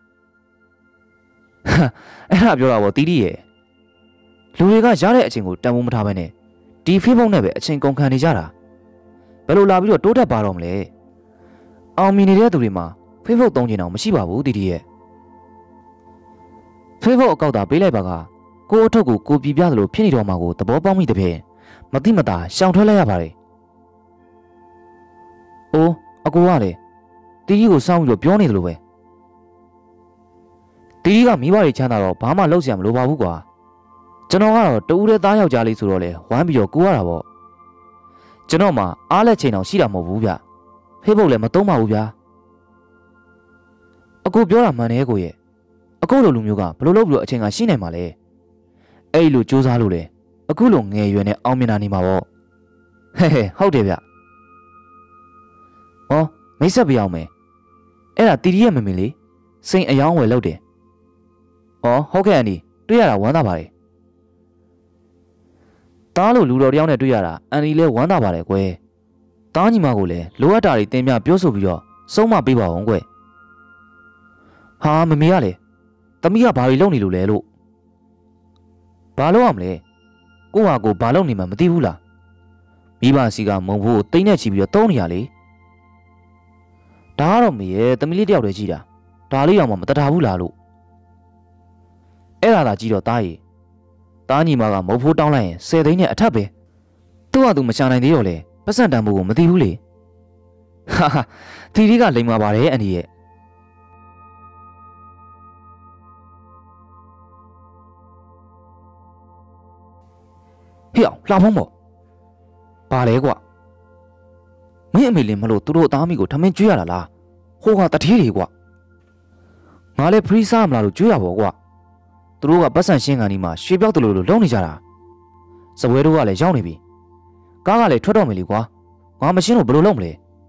အဲ့ဒါပြောတာပေါ့တီတီရဲ့လူတွေကရတဲ့အချိန်ကိုတန်ဖိုးမထားဘဲနဲ့ဒီ Facebook နဲ့ပဲအချိန်ကုန်ခံနေကြတာဘယ်လိုလာပြီးတော့တိုးတက်ပါတော့မလဲအောင်မြင်နေတဲ့သူတွေမှာ Facebook သုံးချင်အောင်မရှိပါဘူးတီတီရဲ့ Facebook အကောင့်သာပေးလိုက်ပါကကိုအထုပ်ကိုကိုပြပြသလိုဖြစ်နေတော့မှကိုသဘောပေါက်မိတဲ့ဖြင့်မတိမတာရှောင်ထွက်လိုက်ရပါတယ်အိုးအကိုကလေတီတီကိုစောင်းပြီးတော့ပြောနေတယ်လို့ပဲတီတီကမိဘတွေချမ်းသာတော့ဘာမှလုပ်စရာမလိုပါဘူးကွာကျွန်တော်ကတော့တူးတဲ့သားယောက်ျားလေးဆိုတော့လေဝမ်းပြီးတော့ကူရတာပေါ့ကျွန်တော်မှအားလက်ချိန်အောင်ရှိတာမဟုတ်ဘူးဗျ Facebook လည်းမသုံးပါဘူးဗျာအကိုပြောတာမှန်တယ်ကိုရဲ့အခုလိုလူမျိုးကဘယ်လိုလုပ်ပြီးတော့အချိန်ကရှိနိုင်မှာလဲအဲ့လိုစူးစမ်းလို့လေအခုလိုငယ်ရွယ်နဲ့အောင်မြင်တာနေမှာပေါ့ဟဲ့ဟဲ့ဟုတ်တယ်ဗျဩမိတ်ဆက်ပြအောင်မယ်အဲ့ဒါတီတီရဲ့မမင်းလေးစိန်အယောင်းဝယ်လုပ်တယ်ဩဟုတ်ကဲ့အန်ဒီတွေ့ရတာဝမ်းသာပါတယ်တားလို့လူတော်တယောက်နဲ့တွေ့ရတာအန်ဒီလည်းဝမ်းသာပါတယ်ကွယ်တားညီမကိုလည်းလိုအပ်တာတွေတင်ပြပြောဆိုပြီးတော့ဆုံးမပေးပါအောင်ကွယ်ဟာမမေကလေသမီးကဘာတွေလုပ်နေလို့လဲလို့ဘာလုပ်အောင်လဲကိုဟာကိုဘာလုပ်နေမှမသိဘူးလားမိဘစီကမုံဖို့တိတ်နဲ့ချီပြီးတော့တုံးနေရလေဒါကတော့မေရဲ့သမီးလေးတယောက်တည်းကြီးတာဒါလေးတော့မှမတထားဘူးလားလို့အဲ့ဒါသာကြီးတော့တားရီတားညီမကမုံဖို့တောင်းလိုက်ရင်ဆယ်သိန်းနဲ့အထက်ပဲသူ့ဟာသူမရှာနိုင်သေးတော့လေပတ်စံတန်ဖို့ကိုမသိဘူးလေဟာဟာတီတီကလိမ်မာပါတယ်အန်ဒီရဲ့ဟေ့အောင်လှဖုံးပေါ့ဘာလဲကွာမင်းအမေလေးမလို့သူတို့သားမိကိုထမင်းကျွေးရတာလားဟိုကတတိတွေကွာငါလည်းဖရီးစားမလားလို့ကျွေးရပါကွာသူတို့ကပတ်စံရှင်းကန်ဒီမှာရွှေပြောက်တလို့လို့လုံးနေကြတာစပွဲတို့ကလည်းရောက်နေပြီကားကလည်းထွက်တော့မယ်လေကွာငါမရှင်းလို့ဘယ်လိုလုပ်မလဲ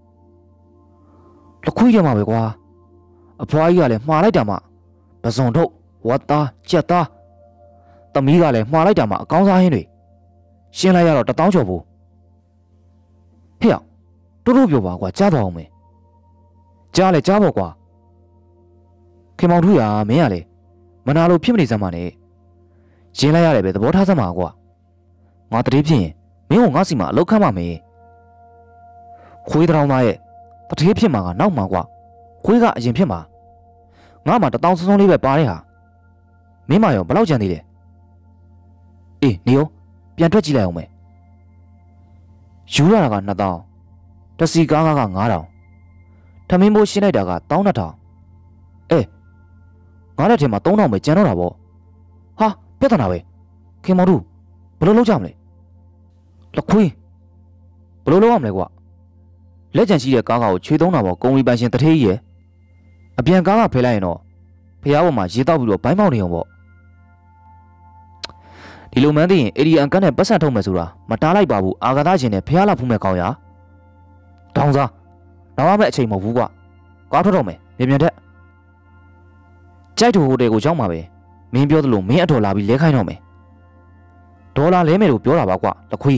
လခွေးရမှာပဲကွာအဖွားကြီးကလည်းမှားလိုက်တာမှပဇွန်ထုတ်ဝတ်သားကြက်သားသမီးကလည်းမှားလိုက်တာမှအကောင်းစားဟင်းတွေရှင်းလိုက်ရတော့တပေါင်းကျော်ဘူးဟေ့အောင်တို့တို့ပြောပါကွာကြားတော့အောင်မယ်ကြားလဲကြားပေါ့ကွာခင်မောင်တို့ရမင်းရလေမနာလို့ဖြစ်မနေစမ်းပါနဲ့ရှင်းလိုက်ရတယ်ပဲသဘောထားစမ်းပါကွာငါတတိဖြစ်ရင်မင်းကငါစီမှာအလောက်ခမ်းပါမယ်ခွေးတောင်သားရဲ့တတိဖြစ်မှာကနောက်မှာကွာခွေးကအရင်ဖြစ်မှာငါမှတပေါင်းစုံစုံလေးပဲပါတဲ့ဟာမင်းမရောဘယ်လောက်ကြံသေးလဲအေးနေရောပြန်ထွက်ကြည့်လိုက်အောင်မယ်ယူရတာကနှစ်တောင်းတစီကားကငါးတောင်ထမင်းမိုးရှင်းလိုက်တာကတောင်းနှစ်ထောင်အေးငါးလက်ထဲမှာသုံးတောင်ပဲကျန်တော့တာပေါ့ဟာပြဿနာပဲခင်မောင်တို့ဘယ်လိုလုပ်ကြမလဲလက်ခွေးဘယ်လိုလုပ်ရမလဲကွာလက်ကျန်ရှိတဲ့ကားကိုချွေသုံးတာပေါ့ကုံလီပန်းရှင်တထေးကြီးရဲ့အပြန်ကားကဖယ်လိုက်ရင်တော့ဖျားပေါ်မှာရေတောက်ပြီးတော့ဘိုင်းပေါက်နေအောင်ပေါ့ဒီလိုမှန်းသိရင်အေဒီအန်ကတ်နဲ့ပတ်စံထုတ်မယ်ဆိုတာမတားလိုက်ပါဘူးအာဂါသရှင်နဲ့ဖျားလာဖူးမဲ့ကောင်းရတောင်းစားတော့မှမဲ့အချိန်မဟုတ်ဘူးကွာကားထွက်တော့မယ်မြန်မြန်တက်ကြိုက်တူဟိုတယ်ကိုရောက်မှာပဲမင်းပြောသလိုမင်းအတော်လာပြီးလဲခိုင်းတော့မယ်ဒေါ်လာလဲမယ်လို့ပြောတာပါကွာလက်ခွေး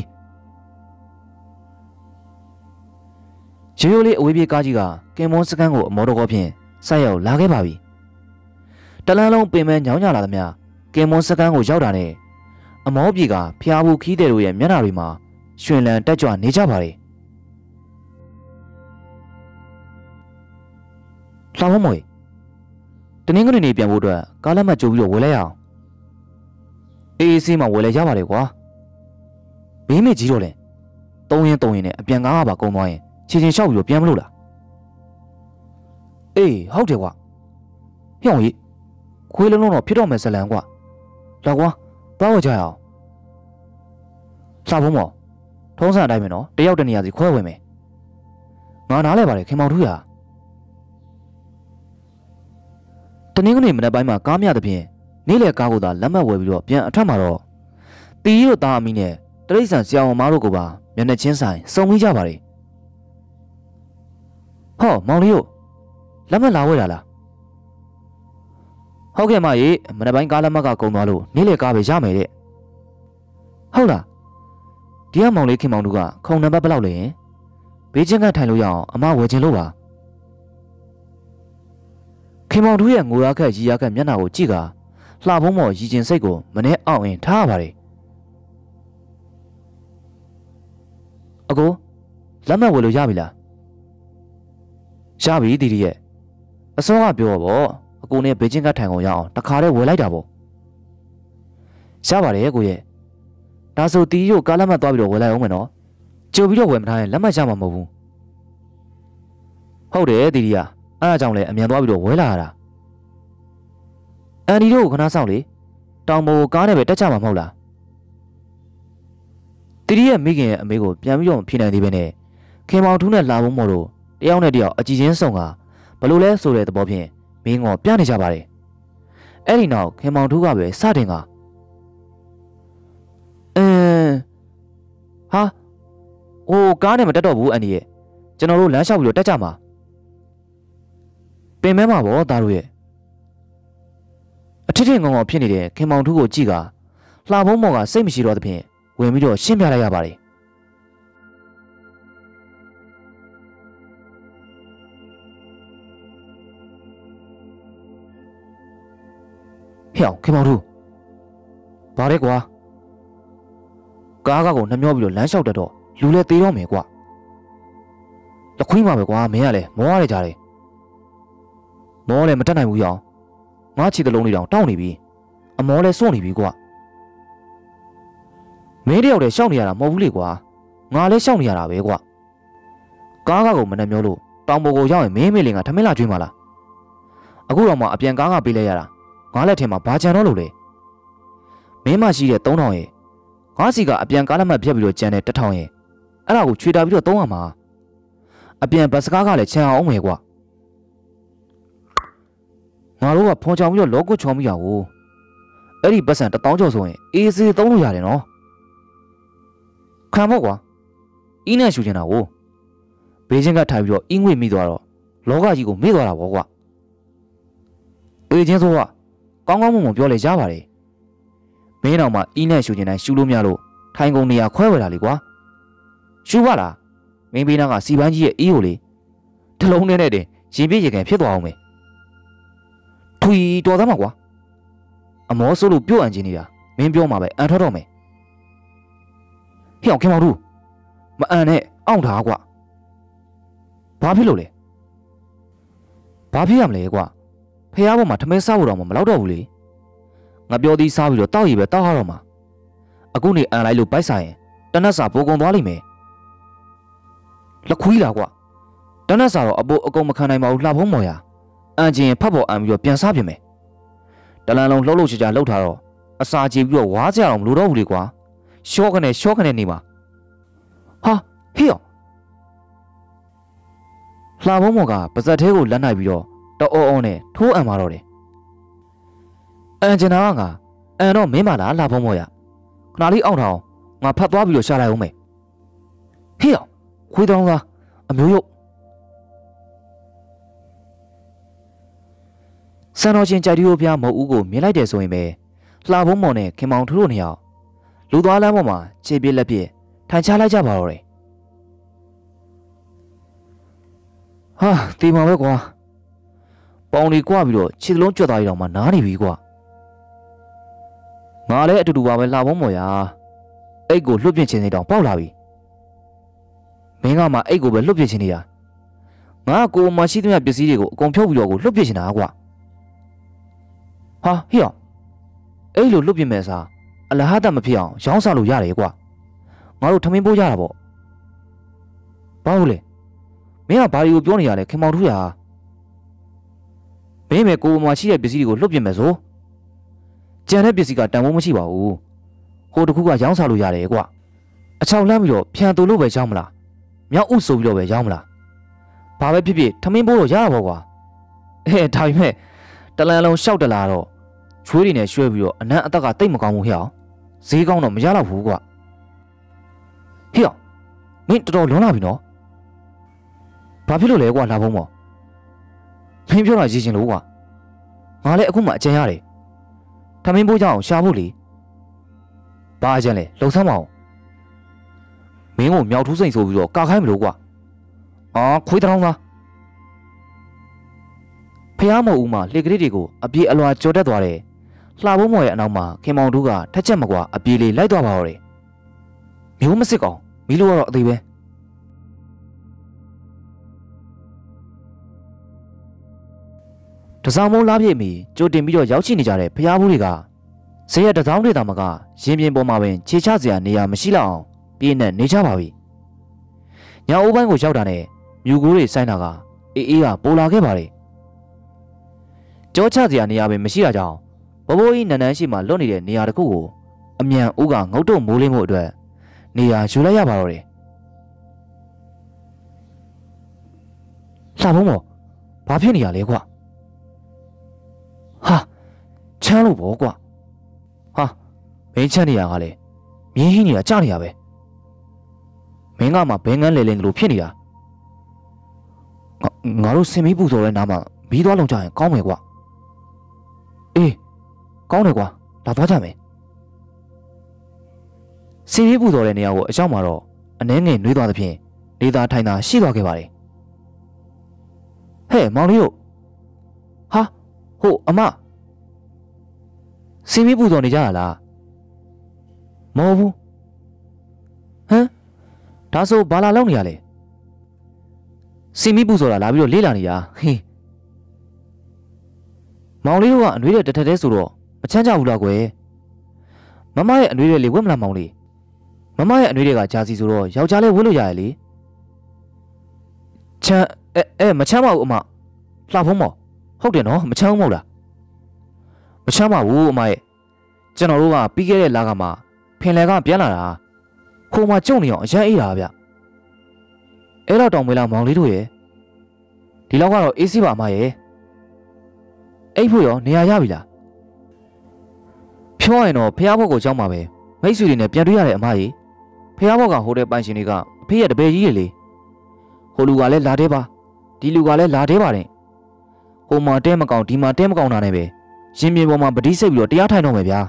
ရိုးရိုးလေးအဝေးပြေးကားကြီးကကင်မွန်စကန်ကိုအမော်တော်ကောဖြင့်ဆိုက်ရောက်လာခဲ့ပါပြီတလန်းလုံးပင်မညောင်းညလာသမျှကင်မွန်စကန်ကိုရောက်တာနဲ့အမောပြေကဖျားဘူးခီးတဲ့တို့ရဲ့မျက်နှာတွေမှာရွှင်လန်းတက်ကြွနေကြပါတယ်လှောင်းမွေတနင်္ဂနွေနေ့ပြန်ဖို့အတွက်ကားလက်မှတ်ကြိုးပြီးတော့ဝယ်လိုက်ရအောင်အေးအေးဆေးမှဝယ်လိုက်ရပါတယ်ကွာဘေးမေကြီးတော့လဲတုံးရင်တုံးရင်နဲ့အပြန်ကားကပါကုန်းသွားရင်ခြေချင်းလျှောက်ပြီးတော့ပြန်မလို့လားအေးဟုတ်တယ်ကွာဟျောင်းကြီးခွေးလုံးလုံးတော့ဖြစ်တော့မယ်ဇလန်ကွာလာကွာသွားဝကြရအောင်လှဖုံးမော်ထုံးစံအတိုင်းပဲနော်တယောက်တနေရာစီခွဲဝင်မယ်ငါနားလဲပါတယ်ခင်မောင်ထူးရတနင်္ဂနွေမနက်ပိုင်းမှာကားမြသဖြင့်နေ့လယ်ကားကိုသာလက်မှတ်ဝယ်ပြီးတော့ပြန်အထက်မှာတော့တီရီတို့သားအမိနဲ့တရိတ်ဆန်ဆရာဝန်မတို့ကပါမျက်နှာချင်းဆိုင်စုံမိကြပါတယ်ဟောမောင်လေးတို့လက်မှတ်လာဝယ်တာလားဟုတ်ကဲ့မရေမနက်ပိုင်းကားလက်မှတ်ကကုန်သွားလို့နေ့လယ်ကားပဲရမယ်တဲ့ဟုတ်လားဒီကမောင်လေးခင်မောင်တို့ကခုံနံပါတ်ဘယ်လောက်လဲရင်ဘေးချင်းကထိုင်လို့ရအောင်အမဝယ်ခြင်းလို့ပါခင်မောင်တို့ရဲ့ငိုရခက်ရီရခက်မျက်နှာကိုကြည့်ကလှဖုံးမော်ရီကျင်စိတ်ကိုမနဲ့အောင်ရင်ထားရပါတယ်အကိုလက်မှတ်ဝယ်လို့ရပြီလားရပြီတီတီရဲ့အစောကပြောတော့အကိုနဲ့ဘေးချင်းကထိုင်ကုန်ရအောင်တခါတည်းဝယ်လိုက်တာပေါ့ရပါတယ်ကိုရဲ့ဒါဆိုတီတီတို့ကားလက်မှတ်သွားပြီးတော့ဝယ်လိုက်အောင်မယ်နော်ကြိုပြီးတော့ဝယ်မထားရင်လက်မှတ်ရမှာမဟုတ်ဘူးဟုတ်တယ်တီတီကအဲ့အကြောင်းလဲအမြန်သွားပြီးတော့ဝဲလာရတာအန်ဒီတို့ကိုခဏဆောင်လေတောင်ပေါ်ကားနဲ့ပဲတက်ကြမှာမဟုတ်လားတီတီရဲ့မိခင်ရဲ့အမေကိုပြန်ပြီးတော့မဖြေနိုင်သေးပဲနဲ့ခင်မောင်ထူးနဲ့လာဖို့မို့လို့တယောက်နဲ့တယောက်အကြည့်ချင်းဆုံကဘလို့လဲဆိုတဲ့သဘောဖြင့်မင်းကိုပြနေကြပါတယ်အဲ့ဒီနောက်ခင်မောင်ထူးကပဲစတင်ကအင်းဟာဟိုကားနဲ့မတက်တော့ဘူးအန်ဒီရဲ့ကျွန်တော်တို့လမ်းလျှောက်ပြီးတော့တက်ကြမှာပင်မဲမှာပေါ့သားတို့ရဲ့အထစ်ထစ်ငုံငုံဖြစ်နေတဲ့ခင်မောင်ထူးကိုကြည့်ကလှဖုံးမော်ကစိတ်မရှိတော့သဖြင့်ဝင်ပြီးတော့ရှင်းပြလိုက်ရပါတယ်ဟဲ့ခင်မောင်ထူးဘာလဲကွာကားကကိုနှမျောပြီးတော့လမ်းလျှောက်တတ်တော့လူလဲသေးတော့မယ်ကွာတခွင်းပါပဲကွာမင်းကလည်းမောရတယ်ကြတယ်မောလည်းမတက်နိုင်ဘူးရောင်ငါချီတလုံးလေးတောင်တောင်းနေပြီအမောလည်းစွန့်နေပြီကွာမင်းတယောက်တည်းရှောက်နေရတာမဟုတ်ဘူးလေကွာငါလည်းရှောက်နေရတာပဲကွာကားကကိုမနှမျောလို့တောင်ပေါ်ကိုရောက်ရင်မင်းမေလင်ကထမင်းလာကျွေးမှလားအခုတော့မှအပြန်ကားကပေးလိုက်ရတာငါလည်းထင်မှာဘာကြံတော့လို့လဲမင်းမရှိတဲ့သုံးထောင်ရဲ့ငါစီကအပြန်ကားလက်မှတ်ဖြတ်ပြီးတော့ကြံတဲ့တစ်ထောင်ရဲ့အဲ့ဒါကိုချွေတာပြီးတော့သုံးရမှာအပြန်ဘတ်စကားကလည်းချန်အောင်မယ်ကွာငါတို့ကဖုံချောင်ပြီးတော့လောကုတ်ချောင်မိရကိုအဲ့ဒီပတ်စံတစ်တောင်းကျော်ဆိုရင်အေးစေးသုံးလို့ရတယ်နော်ခံဖို့ကွာအင်းနဲ့ရှူချင်တာကိုဘေးချင်းကထိုင်ပြီးတော့အင်းငွေမိသွားတော့လောကကြီးကိုမေ့သွားတာပေါ့ကွာအေးချင်းဆိုကကောင်းကောင်းမွန်မွန်ပြောလေရပါတယ်မင်းတော်မှာအင်းနဲ့ရှူချင်တိုင်းရှူလို့မရလို့ထိုင်ကုန်နေရခွဲဝယ်တာလေကွာရှူပါလားမင်းဘေးနားကစီပန်းကြီးရဲ့အေးကိုလေတလုံးနဲ့နဲ့တင်ရင်ပြည့်ရေကန်ဖြစ်သွားအောင်မယ်ထွီတော်သားမှာကွာအမောဆိုးလို့ပြုတ်အန်ချင်းနေတာမင်းပြောမှာပဲအန်ထွက်တော့မယ်ဟဲ့အောင်ခင်မောင်တို့မအန်နဲ့အောင့်ထားကွာဘာဖြစ်လို့လဲဘာဖြစ်ရမလဲကွာဖះပေါ်မှာထမင်းစားဖို့တော့မလောက်တော့ဘူးလေငါပြောသည်စားပြီးတော့တောက်ရည်ပဲတောက်ရတော့မှာအခုနေအန်လိုက်လို့ပိုက်ဆိုင်ရင်တနတ်စာပိုကုန်သွားလိမ့်မယ်လက်ခွေးလာကွာတနတ်စာတော့အပိုးအကုန်မခံနိုင်ပါဘူးလှဖုံးမော်ရအန်ချင်းဖတ်ပေါ်အန်ပြီးတော့ပြန်စားပြင်မယ်တလန်လုံးလှုပ်လှုပ်ချာချာလှုပ်ထားတော့အစာချေပြီးတော့ဝါးကြအောင်မလို့တော့ဘူးလေကွာရှော့ခနဲ့ရှော့ခနဲ့နေမှာဟာဟေ့လှဖုံးမော်ကပါဇက်သေးကိုလက်နိုင်ပြီးတော့တောအောအောနဲ့ထိုးအံมาတော့တယ်အန်ကျင်နာကငါအန်တော့မင်းမလားလှဖုံးမော်ရခဏလေးအောင့်ထောင်ငါဖတ်သွားပြီးတော့ရှာလိုက်အောင်မယ်ဟေ့ခွေးတောင်းသားအမျိုးရုပ်စံတော်ချင်းကြိုက်တီယိုပြားမဟုတ်ဦးကိုမြင်လိုက်တယ်ဆိုရင်ပဲလှဖုံးမော်နဲ့ခင်မောင်ထူးတို့နှစ်ယောက်လူသွားလမ်းပေါ်မှာခြေပြက်လက်ပြက်ထိုင်ချလိုက်ကြပါတော့တယ်ဟာဒီမှာပဲကွာပေါင်လေးကွာပြီးတော့ခြေလုံးကြွက်သွားရအောင်မှနားနေပြီကွာငါလည်းအတူတူပါပဲလှဖုံးမော်ရအိတ်ကိုလွတ်ပြင်းခြင်းနေတောင်ပေါက်လာပြီမင်းကမှအိတ်ကိုပဲလွတ်ပြစ်ချင်နေတာငါကိုမှရှိသမျှပစ္စည်းတွေကိုအကုန်ဖြုတ်ပြီးတော့ကိုလွတ်ပြစ်ချင်တာကွာဟာဟေ့အဲ့လိုလွတ်ပြစ်မဲ့စားအလဟတ်မဖြစ်အောင်ရောင်းစားလို့ရတယ်ကွာငါတို့ထမင်းပိုးရတာပေါ့ဘာလို့လဲမင်းကဘာတွေကိုပြောနေရလဲခင်မောင်ထူးရမင်းပဲကိုမှရှိတဲ့ပစ္စည်းတွေကိုလွတ်ပြစ်မဲ့ဆိုကြံတဲ့ပစ္စည်းကတန်ဖိုးမရှိပါဘူးဟိုတခုကရောင်းစားလို့ရတယ်ကွာအချောက်လမ်းပြီးတော့ဖြန်တူလို့ပဲရောင်းမလားမြောက်ဥဆိုပြီးတော့ပဲရောင်းမလားဘာပဲဖြစ်ဖြစ်ထမင်းပိုးတော့ရတာပေါ့ကွာအဲဒါပေမဲ့တလန်လုံးရှောက်တလာတော့ချွေးတွေနဲ့ရွှဲပြီးတော့အနံ့အသက်ကတိတ်မကောင်းဘူးဟဲ့အောင်ဈေးကောင်းတော့မရတော့ဘူးကွာဟဲ့အောင်မင်းတော်တော်လွန်လာပြီနော်ဘာဖြစ်လို့လဲကွာလာဖုံးမော်မင်းပြောတာရည်ချင်လို့ကွာငါလည်းအခုမှအကြံရတယ်ထမင်းပိုးကြအောင်ရှာဖို့လေဘာအကြံလဲလှုပ်ဆမ်းမအောင်မင်းကိုမြောက်ထူးစိန်ဆိုပြီးတော့ကာခိုင်းမလို့ကွာအာခွေးတောင်းသားဖះမုံဦးမှာလှေကလေးတွေကိုအပြေးအလွာကြော်တက်သွားတယ်လှဖုံးမော်ရဲ့အနောက်မှာခင်မောင်တို့ကထက်ချက်မကွာအပြေးလေးလိုက်သွားပါတော့တယ်မျိုးမစစ်ကောင်မီးလို့ကတော့အသေးပဲတစောင်းမိုးလားပြည့်မီကြိုတင်ပြီးတော့ရောက်ရှိနေကြတဲ့ဖះဘူးတွေကဇေယျတစောင်းတွေတာမကရင်ပြင်ပေါ်မှာပင်ခြေချစရာနေရာမရှိလောက်အောင်ပြင်းနဲ့နေကြပါပြီ။ညအိုးပိုင်းကိုရောက်တာနဲ့မြူကိုးတွေဆိုင်တာကအေးအေးကပိုလာခဲ့ပါလေ။ကြောချစရာနေရာပင်မရှိတာကြောင့်ဘဘိုးကြီးနန်းနန်းရှိမှလွတ်နေတဲ့နေရာတစ်ခုကိုအမြန်ဦးကငုတ်တုံမိုးလင်းမှုအတွက်နေရာယူလိုက်ရပါတော့တယ်။လှဖုံးမော်ဘာဖြစ်နေရလဲကွာဟာချမ်းလို့ပေါ့ကွာဟာမင်းချမ်းနေရကလည်းမြင်းဟင်းနေတာကြားနေရပဲမင်းကမှဘဲငန်းလေလင်းလို့ဖြစ်နေတာငါတို့စင်မီးပူဆိုတဲ့နားမှာမီးသွားလုံးကြရင်ကောင်းမယ်ကွာအေးကောင်းတယ်ကွာလာသွားကြမယ်စင်မီးပူဆိုတဲ့နေရာကိုအကြောင်းမှာတော့အနှဲငယ်နှွေးသွားသဖြင့်နေသားထိုင်သာရှိသွားခဲ့ပါတယ်ဟဲ့မောင်လေးတို့ဟာဟိုအမစင်မီးပူဆိုနေကြတာလားမဟုတ်ဘူးဟမ်ဒါဆိုဘာလာလောက်နေရလဲစင်မီးပူဆိုတာလာပြီးတော့လေးလာနေတာဟင်းမောင်လေးတို့ကအနှွေးတဲ့တထက်တဲ့ဆိုတော့မချမ်းကြဘူးလားကွယ်မမရဲ့အနှွေးတဲ့လေဝက်မလားမောင်လေးမမရဲ့အနှွေးတွေကဂျာစီဆိုတော့ယောက်ျားလေးဝတ်လို့ရရလေချမ်းအဲအဲမချမ်းပါဘူးအမလှဖုံးမော်ဟုတ်တယ်နော်မချမ်းဘူးမဟုတ်လားမချမ်းပါဘူးအမရဲ့ကျွန်တော်တို့ကပြီးခဲ့တဲ့လကမှဖင်လယ်ကပြန်လာတာခိုးမှကြုံနေအောင်အရန်အေးတာဗျအဲ့တော့တောင်မွေးလာမောင်လေးတို့ရဲ့ဒီလောက်ကတော့အေးစီးပါအမရဲ့အိတ်ဖို့ရောနေရာရပြီလားဖြောရင်တော့ဖះဘောက်ကိုကြောင်းပါပဲမိတ်ဆွေတွေနဲ့ပြန်တွေ့ရတဲ့အမကြီးဖះဘောက်ကဟိုတဲ့ပိုင်ရှင်တွေကအဖေရဲ့တပည့်ကြီးတွေလေဟိုလူကလည်းလာသေးပါဒီလူကလည်းလာသေးပါတယ်ဟိုမှာတဲမကောင်ဒီမှာတဲမကောင်တာနဲ့ပဲရင်မြေပေါ်မှာပတိစိတ်ပြီးတော့တရားထိုင်တော့မယ်ဗျာ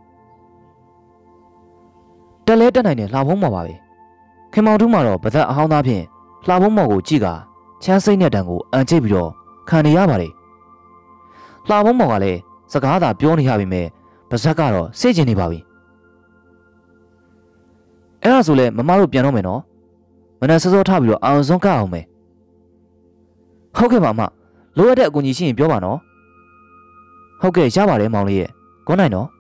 တက်လဲတက်နိုင်တယ်လှဖုံးမော်ပါပဲခင်မောင်ထုမှတော့ဗသက်အဟောင်းသားဖြင့်လှဖုံးမော်ကိုကြည့်ကချမ်းစိတ်နဲ့တန်ကိုအန်ကျိတ်ပြီးတော့ခံနေရပါတယ်လှဖုံးမော်ကလည်းစကားသာပြောနေရပြီမဲ့ပါဇက်ကတော့စိတ်ကျင်နေပါပြီအဲ့ဒါဆိုလဲမမတို့ပြန်တော့မယ်နော်မနက်စောစောထပြီးတော့အောင်စွန်းကအောင်မယ်ဟုတ်ကဲ့ပါအမလိုရတဲ့အကူအညီရှိရင်ပြောပါနော်ဟုတ်ကဲ့ရပါတယ်မောင်လေးရဲ့ကောနိုင်နော်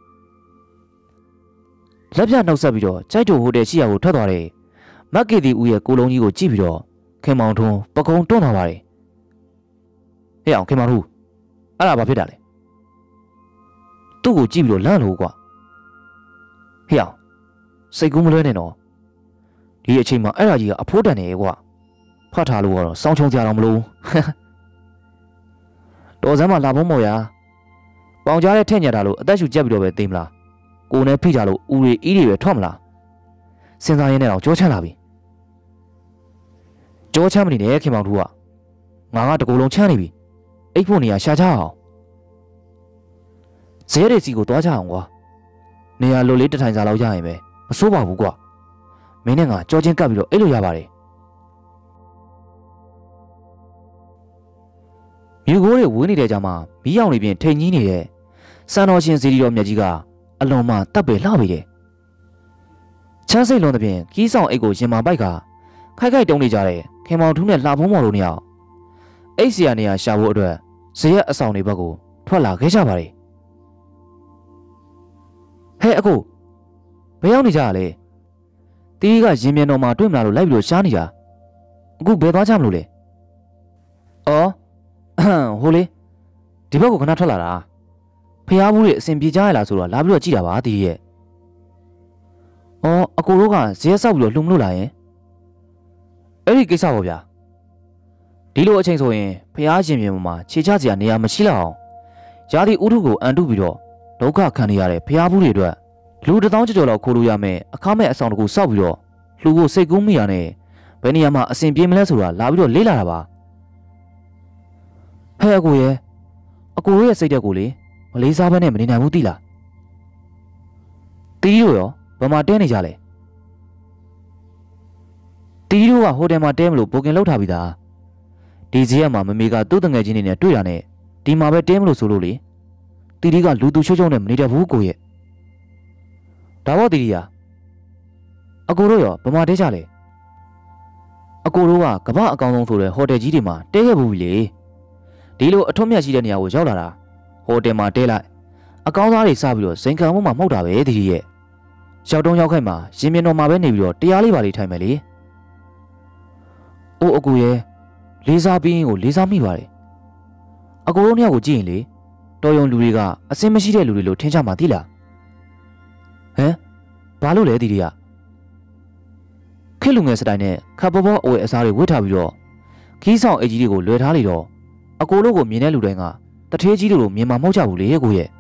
လက်ပြနှုတ်ဆက်ပြီးတော့ကြိုက်တူဟိုတယ်ရှိရာကိုထွက်သွားတယ်မက်ကီတီဦးရဲ့ကိုလုံးကြီးကိုကြည့်ပြီးတော့ခင်မောင်ထွန်းပကုံတွန်းသွားပါတယ်ဟဲ့အောင်ခင်မောင်ထွန်းအဲ့ဒါဘာဖြစ်တာလဲသူ့ကိုကြည့်ပြီးတော့လန့်လို့ကွာဟဲ့အောင်စိတ်ကူးမလွဲနဲ့နော်ဒီအချိန်မှာအဲ့ဒါကြီးကအဖိုးတန်နေကွာဖတ်ထားလို့ကတော့စောင်းချုံကြတော့မလို့တော်စမ်းမလာဖုံးမော်ရပေါင်ကြားတဲ့ထက်ညက်တာလို့အသက်ရှူကြက်ပြီးတော့ပဲသိမလားကိုနဲ့ဖိကြလို့ဦးရီအီးတွေပဲထွက်မလားစဉ်းစားရင်းနဲ့တော့ကြောချမ်းလာပြီကြောချမ်းမနေနဲ့ခင်မောင်တို့ကငါကတကူလုံးချမ်းနေပြီအိတ်ဖို့နေရရှာချအောင်ဇဲရီစီကိုသွားကြအောင်ကွာနေရလိုလေးတထိုင်စာလောက်ရရင်ပဲမစိုးပါဘူးကွာမင်းနဲ့ငါကြောချင်းကပ်ပြီးတော့အိတ်လို့ရပါတယ်မြူကိုးတွေဝင်းနေတဲ့ကြမှာမီးရောင်နေပြင်ထိန်ကြီးနေတဲ့စံတော်ရှင်ဇီရီတော်မြတ်ကြီးကအလွန်မှတပ်ပေလှပေတယ်ချမ်းစိတ်လုံးတဲ့ပြင်ကီးဆောင်အိတ်ကိုရင်မာပိုက်ကခိုက်ခိုက်တုံးနေကြတဲ့ခင်မောင်ထူးနဲ့လှဖုံးမော်တို့နှစ်ယောက်အိတ်စီယာနေရာရှာဖို့အတွက်ဇရက်အဆောင်တွေဘက်ကိုထွက်လာခဲ့ကြပါတယ်ဟဲ့အကိုဘယ်ရောက်နေကြရလဲတီးကရင်မြန်တော်မှာတွေ့မလားလို့လိုက်ပြီးတော့ရှားနေတာအခုဘယ်သွားကြမလို့လဲအော်ဟိုလေဒီဘက်ကိုခဏထွက်လာတာဖျားဘူးတွေအစင်ပြေကြရလားဆိုတော့လာပြီးတော့ကြည့်တာပါတီးရဲ့အော်အကိုတို့ကဇရက်ဆောက်ပြီးတော့လှုံမလို့လာရင်အဲ့ဒီကိစ္စပေါ့ဗျာဒီလိုအချိန်ဆိုရင်ဖျားရှင်ပြင်မှာခြေချစရာနေရာမရှိလောက်အောင်ယာတိဥထုကိုအန်တုပြီးတော့ဒုက္ခခံနေရတဲ့ဖျားဘူးတွေအတွက်လူတစ်သောင်းကျော်လောက်ခိုးလို့ရမယ်အခမဲ့အဆောင်တကူစောက်ပြီးတော့လူကိုစိတ်ကူးမိရနဲ့ဘယ်နေရာမှာအစင်ပြေမလဲဆိုတာလာပြီးတော့လေးလာတာပါဟဲ့အကိုရဲ့အကိုရဲ့စိတ်တက်ကိုလေမလေးစားဘဲနဲ့မနေနိုင်ဘူးသိလားတီးတို့ရောဘယ်မှာတဲနေကြလဲတီးတို့ကဟိုတယ်မှာတဲမလို့ဘိုကင်လောက်ထားပြီးသားဒီဈေးကမှမမေကသူ့တငယ်ချင်းတွေနဲ့တွေ့တာနဲ့ဒီမှာပဲတဲမလို့ဆိုလို့လေတီးဒီကလူသူချိုးချိုးနဲ့မနေတတ်ဘူးကိုရဲ့ဒါပေါ့တီးဒီယာအကိုတို့ရောဘယ်မှာတဲကြလဲအကိုတို့ကကမ္ဘာအကောင်ဆုံးဆိုတဲ့ဟိုတယ်ကြီးတွေမှာတဲခဲ့ဘူးလေဒီလိုအထွတ်မြတ်ရှိတဲ့နေရာကိုရောက်လာတာဟိုတယ်မှာတဲလိုက်အကောင်းသားတွေစပြီးတော့စိန်ခံမှုမှမှုတ်တာပဲတီတီရဲ့ရောက်တုံးရောက်ခိုက်မှာရင်မြင်တော်မှာပဲနေပြီးတော့တရားလေးပါလေးထိုင်မယ်လေအိုးအကူရဲ့လေးစားပြီးရင်ကိုလေးစားမိပါတယ်အကူတို့နှစ်ယောက်ကိုကြည့်ရင်လေတော်ယုံလူတွေကအစင်မရှိတဲ့လူတွေလို့ထင်ကြမှာသိလားဟမ်ဘာလို့လဲတီတီကခေလူငယ်စတိုင်နဲ့ခပ်ပေါ်ပေါ်အဝယ်အစားတွေဝတ်ထားပြီးတော့ခီးဆောင်အိတ်ကြီးတွေကိုလွယ်ထားလေတော့အကိုတို့ကိုမြင်တဲ့လူတိုင်းကတထေးကြီးတို့လိုမြင်မှာမဟုတ်ကြဘူးလေကိုရဲ့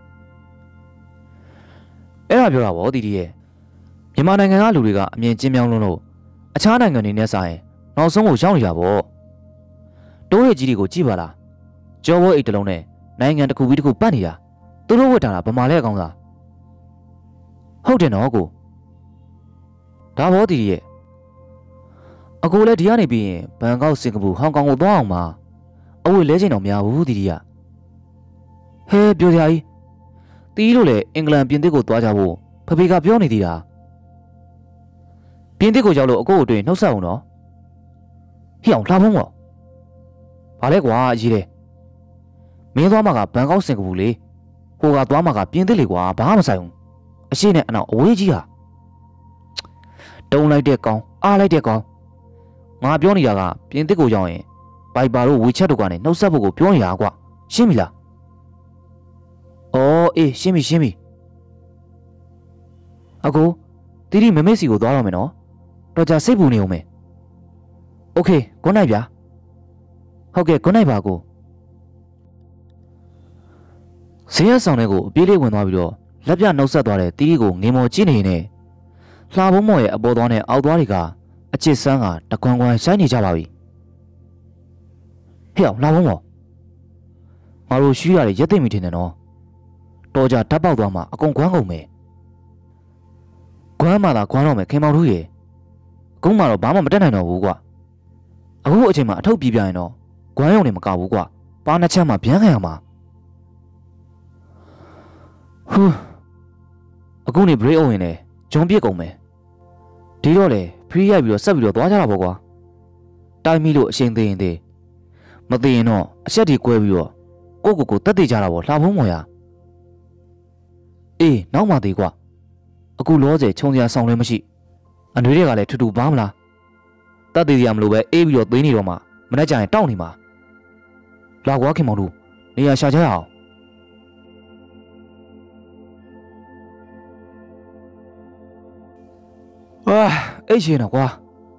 အဲ့ဒါပြောတာဗောတီတီရဲ့မြန်မာနိုင်ငံကလူတွေကအမြင်ကျဉ်းမြောင်းလုံးလို့အခြားနိုင်ငံတွေနဲ့ဆိုင်နောက်ဆုံးကိုရောက်နေတာဗောတိုးရကြီးတွေကိုကြည့်ပါလားကြောဘောအိတ်တလုံးနဲ့နိုင်ငံတစ်ခုပြီးတစ်ခုပတ်နေတာသူတို့ဝတ်ထားတာဗမာလဲအကောင်သားဟုတ်တယ်နော်ကိုဒါဘောတီတီရဲ့အကိုလည်းဒီကနေပြီးရင်ဘန်ကောက်စင်ကာပူဟောင်ကောင်ကိုသွားအောင်ပါအဝတ်လဲချိန်တော့မရဘူးတီတီကဟဲပြောစရာကြီးတီးလို့လေအင်္ဂလန်ပြင်သစ်ကိုသွားကြဖို့ဖဖေကပြောနေသေးတာပြင်သစ်ကိုရောက်လို့အကိုကိုတွေ့နှုတ်ဆက်အောင်နော်ဟိအောင်လှဖုံးပေါ့ဘာလဲကွာအကြီးတယ်မင်းသွားမှာကဘန်ကောက်စင်ကာပူလေဟိုကသွားမှာကပြင်သစ်လေကွာဘာမှမဆိုင်ဘူးအရှိနဲ့အနောက်အဝေးကြီးဟာတုံးလိုက်တဲ့ကောင်အားလိုက်တဲ့ကောင်ငါပြောနေတာကပြင်သစ်ကိုရောက်ရင်ဘိုက်ပါတို့ဝေချက်တို့ကနေနှုတ်ဆက်ဖို့ကိုပြောနေတာကွာရှင်းပြီလားအော်အေးရှင်းပြီရှင်းပြီအကိုတီတီမမေ့စီကိုသွားတော့မယ်နော်တော်ကြစိတ်ပူနေအောင်မယ်โอเคဂွန်နိုင်ဗျာဟုတ်ကဲ့ဂွန်နိုင်ပါကိုဈေးရဆောင်တဲ့ကိုအပြေးလေးဝင်သွားပြီးတော့လက်ပြနှုတ်ဆက်သွားတဲ့တီတီကိုငင်မော်ကြည့်နေနေလှဘုံမော်ရဲ့အပေါ်သွားနဲ့အောက်သွားတွေကအချစ်ဆန်းကတကွန်ကွန်ဆိုင်နေကြပါပြီဟဲ့အောင်လှဘုံမော်ငါတို့ရှိရတယ်ရက်သိမ့်မိထင်တယ်နော်တော်ကြဓာတ်ပေါက်သွားမှအကုန်ကွမ်းကုန်မယ်ကွမ်းမှသာကွမ်းတော့မယ်ခင်မောင်တို့ရေအခုမှတော့ဘာမှမတက်နိုင်တော့ဘူးကွာအခုအချိန်မှာအထုပ်ပြေးပြရင်တော့ကွမ်းရုံနေမကဘူးကွာပါနှစ်ချက်မှဗျမ်းခံရမှာဟူးအခုနေ break အောင်ရင်လည်းဂျုံပြစ်ကုန်မယ်ဒီတော့လေဖရီးရိုက်ပြီးတော့ဆက်ပြီးတော့သွားကြတာပေါ့ကွာတိုင်းမိလို့အချိန်သေးရင်သေးမသေးရင်တော့အချက်တွေကွဲပြီးတော့ကိုကိုကိုတက်သေးကြတာပေါ့လှဖုံးမော်ရအေးနောက်မှသေးကွာအခုလောဆယ်ခြုံစရာဆောင်လည်းမရှိအနှွေးတွေကလည်းထူထူပါမလားတက်သေးစရာမလိုပဲအေးပြီးတော့သေးနေတော့မှမနေ့ကျရင်တောက်နေမှာလာကွာခင်မောင်တို့နေရာရှာကြရအောင်အာအိတ်ရှင်တော့ကွာ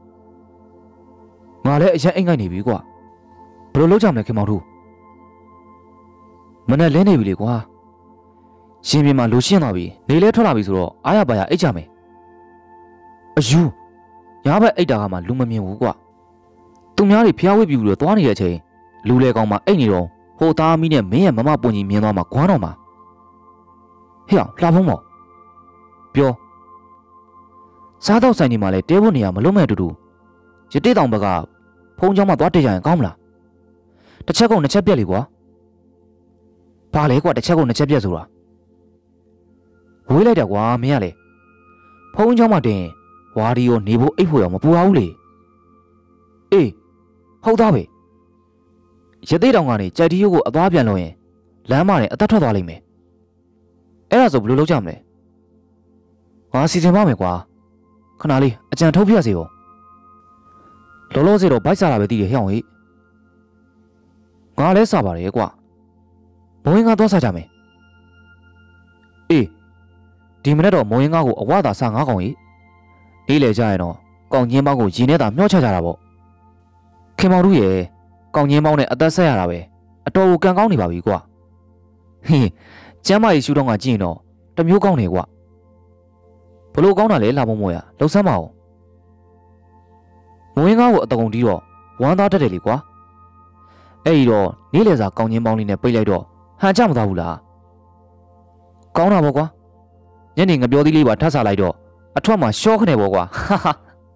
ငါလည်းအရင်အိမ်ငိုက်နေပြီကွာဘယ်လိုလုပ်ကြမလဲခင်မောင်တို့မနေ့လင်းနေပြီလေကွာရှင်ပြင်းမှာလူရှင်းသွားပြီနေလဲထွက်လာပြီဆိုတော့အားရပါရအိတ်ကြမယ်အယူညာဘက်အိတ်တာကမှလူမမြင်ဘူးကွာသူများတွေဖျားဝစ်ပြီးပြီးတော့သွားနေတဲ့အချိန်လူလေကောင်မှအိတ်နေတော့ဟိုသားမီးနဲ့မင်းရဲ့မမပွန်ကြီးမြင်သွားမှခွာတော့မှာဟဲ့အောင်လှဖုံးမော်ပြောစားတော့ဆိုင်နေမှာလဲတဲဖို့နေရမလုံးမဲ့တူတူရတိတောင်ဘက်ကဖုံးချောင်းမှသွားတက်ရရင်ကောင်းမလားတစ်ချက်ကုန်နှစ်ချက်ပြက်လေကွာဘာလဲကွာတစ်ချက်ကုန်နှစ်ချက်ပြက်ဆိုတာဝေးလိုက်တာကွာမင်းကလေဖုံးချောင်းမှတင်ဝါဒီကိုနေဖို့အိတ်ဖို့ရောမပူပါဘူးလေအေးဟုတ်သားပဲရသေးတောင်ကနေကြိုက်တီးရုပ်ကိုအသွားပြန်လို့ရင်လမ်းမနဲ့အသက်ထွက်သွားလိမ့်မယ်အဲ့ဒါဆိုဘယ်လိုလုပ်ကြမလဲငါစီစဉ်ပါမယ်ကွာခဏလေးအကြံထုတ်ပြစေပေါ့လောလောဆယ်တော့ဘိုက်စားတာပဲတည်ရဟဲ့အောင်ဟိငါလည်းစားပါတယ်ကွာဘိုးရင်ကသွားစားကြမယ်အေးဒီမနေ့တော့မိုးရင်ကားကိုအဝသာစားငါးကောင်ကြီးအေးလေကြရင်တော့ကောင်းချင်းပေါင်းကိုရင်ထဲသာမျှောချကြတာပေါ့ခင်မောင်တို့ရဲ့ကောင်းချင်းပေါင်းနဲ့အသက်ဆက်ရတာပဲအတော်ကိုကန်ကောင်းနေပါပြီကွာဟင်းကျမ်းမာရေးရှုတော့ကကြည့်ရင်တော့တမျိုးကောင်းနေကွာဘလို့ကောင်းတာလဲလာမမို့ရလှုပ်ဆမ်းမအောင်မိုးရင်ကားကိုအတကုံတီးတော့ဝမ်းသားတတ်တယ်လေကွာအဲ့ဒီတော့နေ့လေစာကောင်းချင်းပေါင်းလေးနဲ့ပိတ်လိုက်တော့ဟန်ကြမသွားဘူးလားကောင်းတာပေါ့ကွာညနေငပြောသီးလေးပါထပ်စားလိုက်တော့အထွက်မှာရှော့ခနေပေါ့ကွာဟာဟာ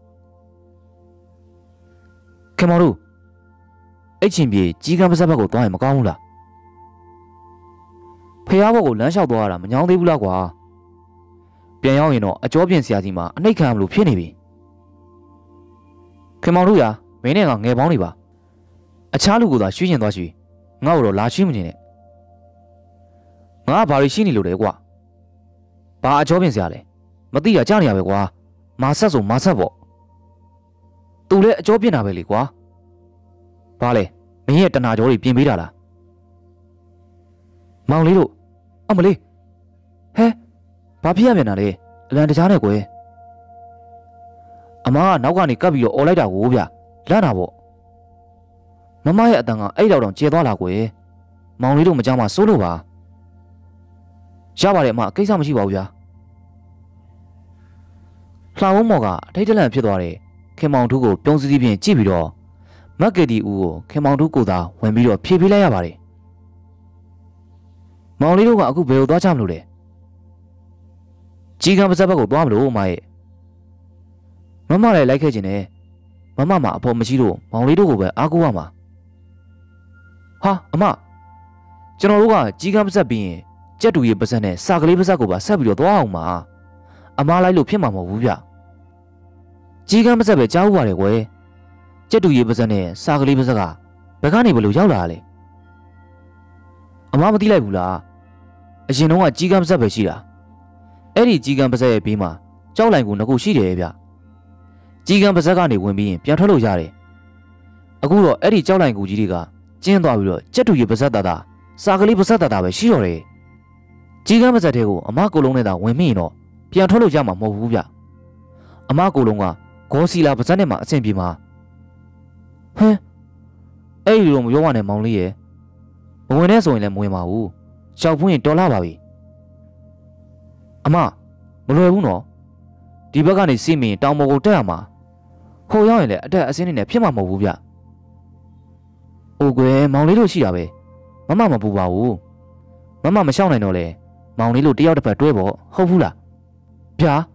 ခင်မောင်တို့အိတ်ချင်ပြေကြီးကံပါစက်ဘက်ကိုသွားရင်မကောင်းဘူးလားဖះဘက်ကိုလမ်းလျှောက်သွားရတာမညောင်းသေးဘူးလားကွာပြန်ရောက်ရင်တော့အကျော်ပြင်ဆရာကြီးမှာအနှိတ်ခံမလို့ဖြစ်နေပြီခင်မောင်တို့ရာမင်းနဲ့ကငယ်ပေါင်းနေပါအခြားလူကသာရွှေ့ရင်သွားရွှေ့ငါ့ကိုတော့လာရွှေ့မနေနဲ့ငါကဘာလို့ရှိနေလို့လဲကွာဘာအကျော်ပြင်ဆရာလဲမသိတာကြားနေရပဲကွာမာဆက်ဆိုမာဆက်ပေါ့သူလည်းအကျော်ပြင်တာပဲလေကွာဘာလဲမင်းရဲ့တနာကျော်တွေပြင်ပေးတာလားမောင်လေးတို့အမလေးဟဲဘာဖြစ်ရပြန်တာလဲအလံတကြားနဲ့ကွယ်အမကနောက်ကနေကပ်ပြီးတော့អော်လိုက်တာကိုဗျလန့်တာပေါ့မမရဲ့အတန်ကအဲ့လောက်တော့ကျေသွားလာကွယ်မောင်လေးတို့မကြောက်မှစိုးလို့ပါရပါတယ်အမကိစ္စမရှိပါဘူးဗျာလှဝုံးမော်ကအထိတ်တလန့်ဖြစ်သွားတဲ့ခင်မောင်ထူးကိုပြုံးစည်းစည်းဖြင့်ကြည့်ပြီးတော့မက်ကယ်တီဦးကိုခင်မောင်ထူးကိုသာဝင်ပြီးတော့ဖြေပေးလိုက်ရပါတယ်မောင်လေးတို့ကအခုဘယ်ကိုသွားကြမလို့လဲကြီးကံပါဇက်ဘက်ကိုသွားမလို့အမရဲ့မမလည်းလိုက်ခဲ့ခြင်းနဲ့မမမှာအဖို့မရှိလို့မောင်လေးတို့ကိုပဲအားကိုးရမှာဟာအမကျွန်တော်တို့ကကြီးကံပါဇက်ပြီးရင်ကြက်တူရဲ့ပါဇက်နဲ့စာကလေးပါဇက်ကိုပါဆက်ပြီးတော့သွားအောင်ပါအမလိုက်လို့ဖြစ်မှာမဟုတ်ဘူးဗျကြီးကံပါဇက်ပဲကြားဥပါတယ်ကွယ်ကြက်တူရဲ့ပါဇက်နဲ့စာကလေးပါဇက်ကဘယ်ကနေဘလို့ရောက်လာလဲအမမသိလိုက်ဘူးလားအရင်တော့ကကြီးကံပါဇက်ပဲရှိတာအဲ့ဒီကြီးကံပါဇက်ရဲ့ဘေးမှာကြောက်လိုင်ကိုငခုရှိတယ်ဗျကြီးကံပါဇက်ကနေဝင်ပြီးရင်ပြန်ထွက်လို့ရတယ်အခုတော့အဲ့ဒီကြောက်လိုင်ကူကြီးတွေကကျင်းသွားပြီးတော့ကြက်တူရဲ့ပါဇက်တာတာစာကလေးပါဇက်တာတာပဲရှိတော့တယ်ကြီးကံပါဇက်တွေကိုအမကိုလုံးနဲ့သာဝင်မိရင်တော့ပြန်ထွက်လို့ရမှာမဟုတ်ဘူးဗျအမကိုလုံးကဂေါ်စီလာပါဇက်နဲ့မှအဆင်ပြေမှာဟမ်အဲ့ဒီလိုမပြောရနဲ့မောင်လေးရဲ့မဝင်နဲ့ဆိုရင်လည်းမဝင်ပါဘူးရှောက်ဖွင့်ရင်တော်လာပါပြီအမမလွယ်ဘူးနော်ဒီဘက်ကနေစီးမရင်တောင်ပေါ်ကိုတက်ရမှာဟိုရောက်ရင်လည်းအတက်အစင်းနေနဲ့ဖြစ်မှာမဟုတ်ဘူးဗျအိုကွယ်မောင်လေးတို့ရှိတာပဲမမမပူပါဘူးမမမရှောက်နိုင်တော့လေမောင်လေးတို့တယောက်တစ်ဖက်တွဲပေါ့ဟုတ်ဘူးလားဗျာ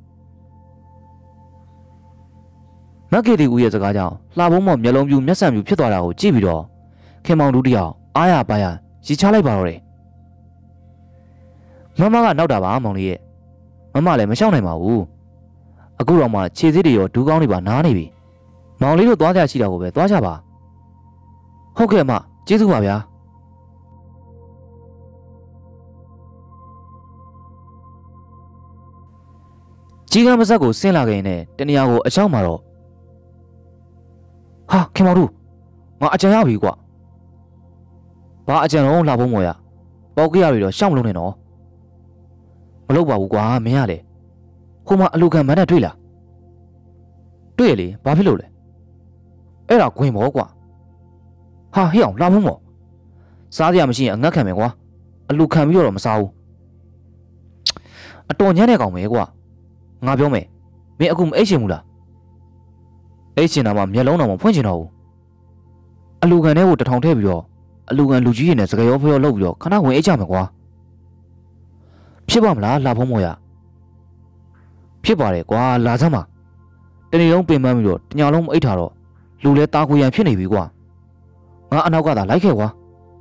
မက်ကယ်တီဦးရဲ့စကားကြောင့်လှဘုံမော်မျက်လုံးပြူမျက်စံပြူဖြစ်သွားတာကိုကြည့်ပြီးတော့ခင်မောင်တို့တယောက်အားရပါရရီချလိုက်ပါတော့တယ်မမကနောက်တာပါမောင်လေးရဲ့မမလည်းမရှောင်နိုင်ပါဘူးအခုတော့မှခြေစည်းတွေရောဒူးကောင်းတွေပါနားနေပြီမောင်လေးတို့သွားကြရှိတာကိုပဲသွားကြပါဟုတ်ကဲ့အမကျေးဇူးပါဗျာကြီးကံပါဇက်ကိုဆင်းလာခဲ့ရင်နဲ့တနေရာကိုအချောင်းမှာတော့ဟာခင်မောင်တို့ငါအကြံရပြီကွာဘာအကြံတော့လှဘုံမော်ရပေါက်ကြရပြီတော့ရှောင်းမလို့နဲ့နော်မလုပ်ပါဘူးကွာမင်းရလေဟိုမှာအလူခံမန်းနဲ့တွေ့လားတွေ့ရလေဘာဖြစ်လို့လဲအဲ့ဒါဂွင်မောကွာဟာဟေ့အောင်လှဘုံမော်စားကြရမရှိရင်အငတ်ခံမယ်ကွာအလူခံပြီးတော့မစားဘူးအတော်ညံ့တဲ့ကောင်ပဲကွာငါပြောမယ်မင်းအခုမအိတ်ချင်ဘူးလားအိတ်ချင်တာမှမျက်လုံးတော့မဖွင့်ချင်တော့ဘူးအလူခံထဲကိုတထောင်ထည့်ပြီးတော့အလူခံလူကြီးတွေနဲ့စကားရောဖျော်လုပ်ပြီးတော့ခဏဝင်အိတ်ချမယ်ကွာဖြစ်ပါမလားလှဘုံမော်ရဖြစ်ပါတယ်ကွာလာစမ်းပါတနေ့လုံးပင်ပန်းပြီးတော့တညလုံးမအိတ်ထားတော့လူလဲတာခွေရန်ဖြစ်နေပြီကွာငါအနောက်ကသာလိုက်ခဲ့ကွာ